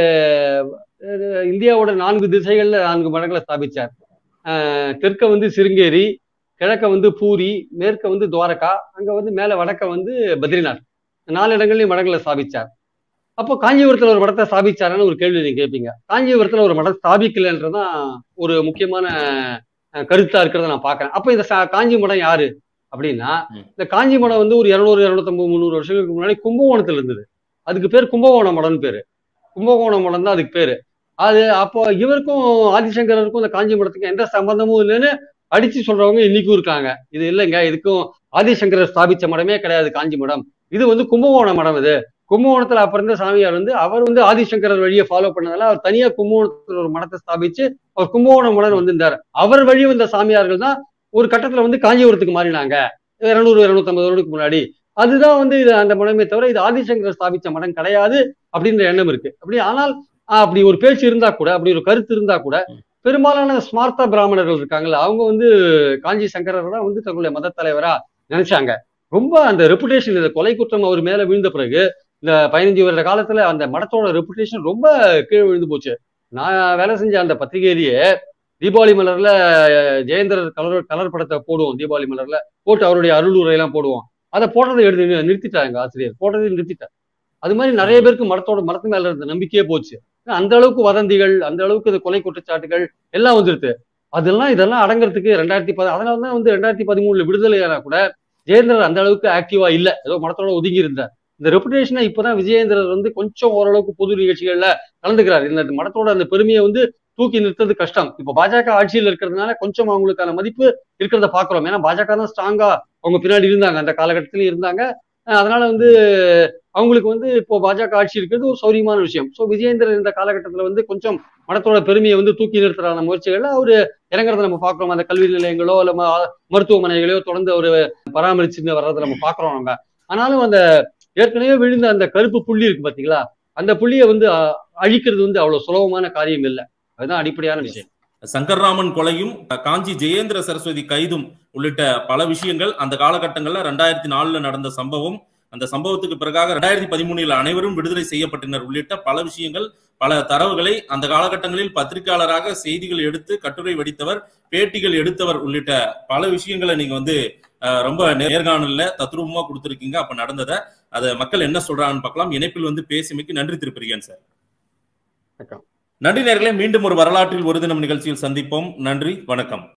இந்தியாவோட நான்கு திசைகள்ல நான்கு மடங்களை ஸ்தாபிச்சார். அஹ் தெற்க வந்து சிருங்கேரி, கிழக்க வந்து பூரி, மேற்க வந்து துவாரகா, அங்க வந்து மேல வடக்க வந்து பத்ரிநாத், நாலு இடங்கள்லயும் மடங்களை ஸ்தாபிச்சார். அப்போ காஞ்சிபுரத்துல ஒரு மடத்தை ஸ்தாபிச்சாருன்னு ஒரு கேள்வி நீங்க கேட்பீங்க. காஞ்சிபுரத்துல ஒரு மடம் ஸ்தாபிக்கலன்றதான் ஒரு முக்கியமான கருத்தா இருக்கிறத நான் பாக்குறேன். அப்ப இந்த காஞ்சி மடம் யாரு அப்படின்னா, இந்த காஞ்சி மடம் வந்து ஒரு இருநூறு இருநூத்தி ஐம்பது முந்நூறு வருஷங்களுக்கு முன்னாடி கும்பகோணத்துல இருந்தது. அதுக்கு பேர் கும்பகோண மடம்னு பேரு. கும்பகோண மடம் தான் அதுக்கு பேரு. அது அப்போ இவருக்கும் ஆதிசங்கரருக்கும் இந்த காஞ்சி மடத்துக்கும் எந்த சம்பந்தமும் இல்லைன்னு அடிச்சு சொல்றவங்க இன்னைக்கும் இருக்காங்க. இது இல்லைங்க, இதுக்கும் ஆதிசங்கரர் ஸ்தாபிச்ச மடமே கிடையாது காஞ்சி மடம், இது வந்து கும்பகோண மடம். இது கும்பகோணத்துல அப்ப இருந்த சாமியார் வந்து அவர் வந்து ஆதிசங்கரர் வழியை ஃபாலோ பண்ணதால அவர் தனியா கும்பகோணத்துல ஒரு மடத்தை ஸ்தாபிச்சு அவர் கும்பகோணம் மடம் வந்திருந்தார். அவர் வழி வந்த சாமியார்கள் தான் ஒரு கட்டத்துல வந்து காஞ்சிபுரத்துக்கு மாறினாங்க இருநூறு இருநூத்தி ஐம்பது வருடத்துக்கு முன்னாடி. அதுதான் வந்து இது அந்த மடமே தவிர இது ஆதிசங்கரர் ஸ்தாபிச்ச மடம் கிடையாது அப்படின்ற எண்ணம் இருக்கு. அப்படி ஆனால் அப்படி ஒரு பேச்சு இருந்தா கூட, அப்படி ஒரு கருத்து இருந்தா கூட, பெரும்பாலான ஸ்மார்த்த பிராமணர்கள் இருக்காங்கல்ல, அவங்க வந்து காஞ்சி சங்கரர் தான் வந்து தங்களுடைய மத தலைவரா நினைச்சாங்க. ரொம்ப அந்த ரெப்புடேஷன், இந்த கொலை குற்றம் அவர் மேல விழுந்த பிறகு இந்த பதினஞ்சு வருட காலத்துல அந்த மடத்தோட ரெப்புடேஷன் ரொம்ப கீழே விழுந்து போச்சு. நான் வேலை செஞ்ச அந்த பத்திரிகையிலேயே தீபாவளி மலர்ல ஜெயேந்திரர் கலர் கலர் படத்தை போடுவோம், தீபாவளி மலர்ல போட்டு அவருடைய அருளுரையெல்லாம் போடுவோம். அதை போடுறதை எடுத்து நிறுத்திட்டாங்க ஆசிரியர், போடுறதை நிறுத்திட்டார். அது மாதிரி நிறைய பேருக்கு மடத்தோட மடத்து மேல இருந்த நம்பிக்கையே போச்சு. அந்த அளவுக்கு வதந்திகள், அந்த அளவுக்கு இந்த கொலை குற்றச்சாட்டுகள் எல்லாம் வந்துருது. அதெல்லாம் இதெல்லாம் அடங்குறதுக்கு ரெண்டாயிரத்தி பதி அதனாலதான் வந்து ரெண்டாயிரத்தி பதிமூணுல விடுதலையானா கூட ஜெயேந்திரர் அந்த அளவுக்கு ஆக்டிவா இல்ல, ஏதோ மடத்தோட ஒதுங்கி இருந்தார். இந்த ரெப்புடேஷனை இப்பதான் விஜயேந்திரர் வந்து கொஞ்சம் ஓரளவுக்கு பொது நிகழ்ச்சிகள்ல கலந்துக்கிறார். இந்த மடத்தோட அந்த பெருமையை வந்து தூக்கி நிறுத்துறது கஷ்டம். இப்ப பாஜக ஆட்சியில் இருக்கிறதுனால கொஞ்சம் அவங்களுக்கான மதிப்பு இருக்கிறத பாக்குறோம். ஏன்னா பாஜக தான் ஸ்ட்ராங்கா அவங்க பின்னாடி இருந்தாங்க, அந்த காலகட்டத்திலயும் இருந்தாங்க. அதனால வந்து அவங்களுக்கு வந்து இப்போ பாஜக ஆட்சி இருக்கிறது ஒரு சௌரியமான விஷயம். ஸோ விஜயேந்திரர் இந்த காலகட்டத்தில் வந்து கொஞ்சம் மடத்தோட பெருமையை வந்து தூக்கி நிறுத்துறான முயற்சிகள்ல அவரு இறங்குறத நம்ம பாக்குறோம். அந்த கல்வி நிலையங்களோ இல்ல மருத்துவமனைகளையோ தொடர்ந்து அவரு பராமரிச்சுன்னு வர்றதை நம்ம பாக்குறோம் நம்ம. ஆனாலும் அந்த ஏற்கனவே விழுந்த அந்த கருப்பு புள்ளி இருக்கு பாத்தீங்களா, அந்த புள்ளியை வந்து அழிக்கிறது வந்து அவ்வளவு சுலபமான காரியம் இல்லை. அதுதான் அடிப்படையான விஷயம். சங்கர்ராமன் கொலையும் காஞ்சி ஜெயேந்திர சரஸ்வதி கைதும் உள்ளிட்ட பல விஷயங்கள் அந்த காலகட்டங்கள்ல ரெண்டாயிரத்தி நாலுல நடந்த சம்பவம், அந்த சம்பவத்துக்கு பிறகாக ரெண்டாயிரத்தி பதிமூணுல அனைவரும் விடுதலை செய்யப்பட்டனர் உள்ளிட்ட பல விஷயங்கள், பல தரவுகளை அந்த காலகட்டங்களில் பத்திரிகையாளராக செய்திகள் எடுத்து கட்டுரை வடித்தவர், பேட்டிகள் எடுத்தவர் உள்ளிட்ட பல விஷயங்களை நீங்க வந்து ரொம்ப நேர்காணல்ல தத்ரூபமா கொடுத்துருக்கீங்க. அப்ப நடந்ததை அதை மக்கள் என்ன சொல்றாங்கன்னு பார்க்கலாம். இணைப்பில் வந்து பேசிமைக்கு நன்றி திருப்பிருக்கேன் சார். நன்றி நேயர்களே, மீண்டும் ஒரு வரலாற்றில் ஒரு தினம் நிகழ்ச்சியில் சந்திப்போம். நன்றி, வணக்கம்.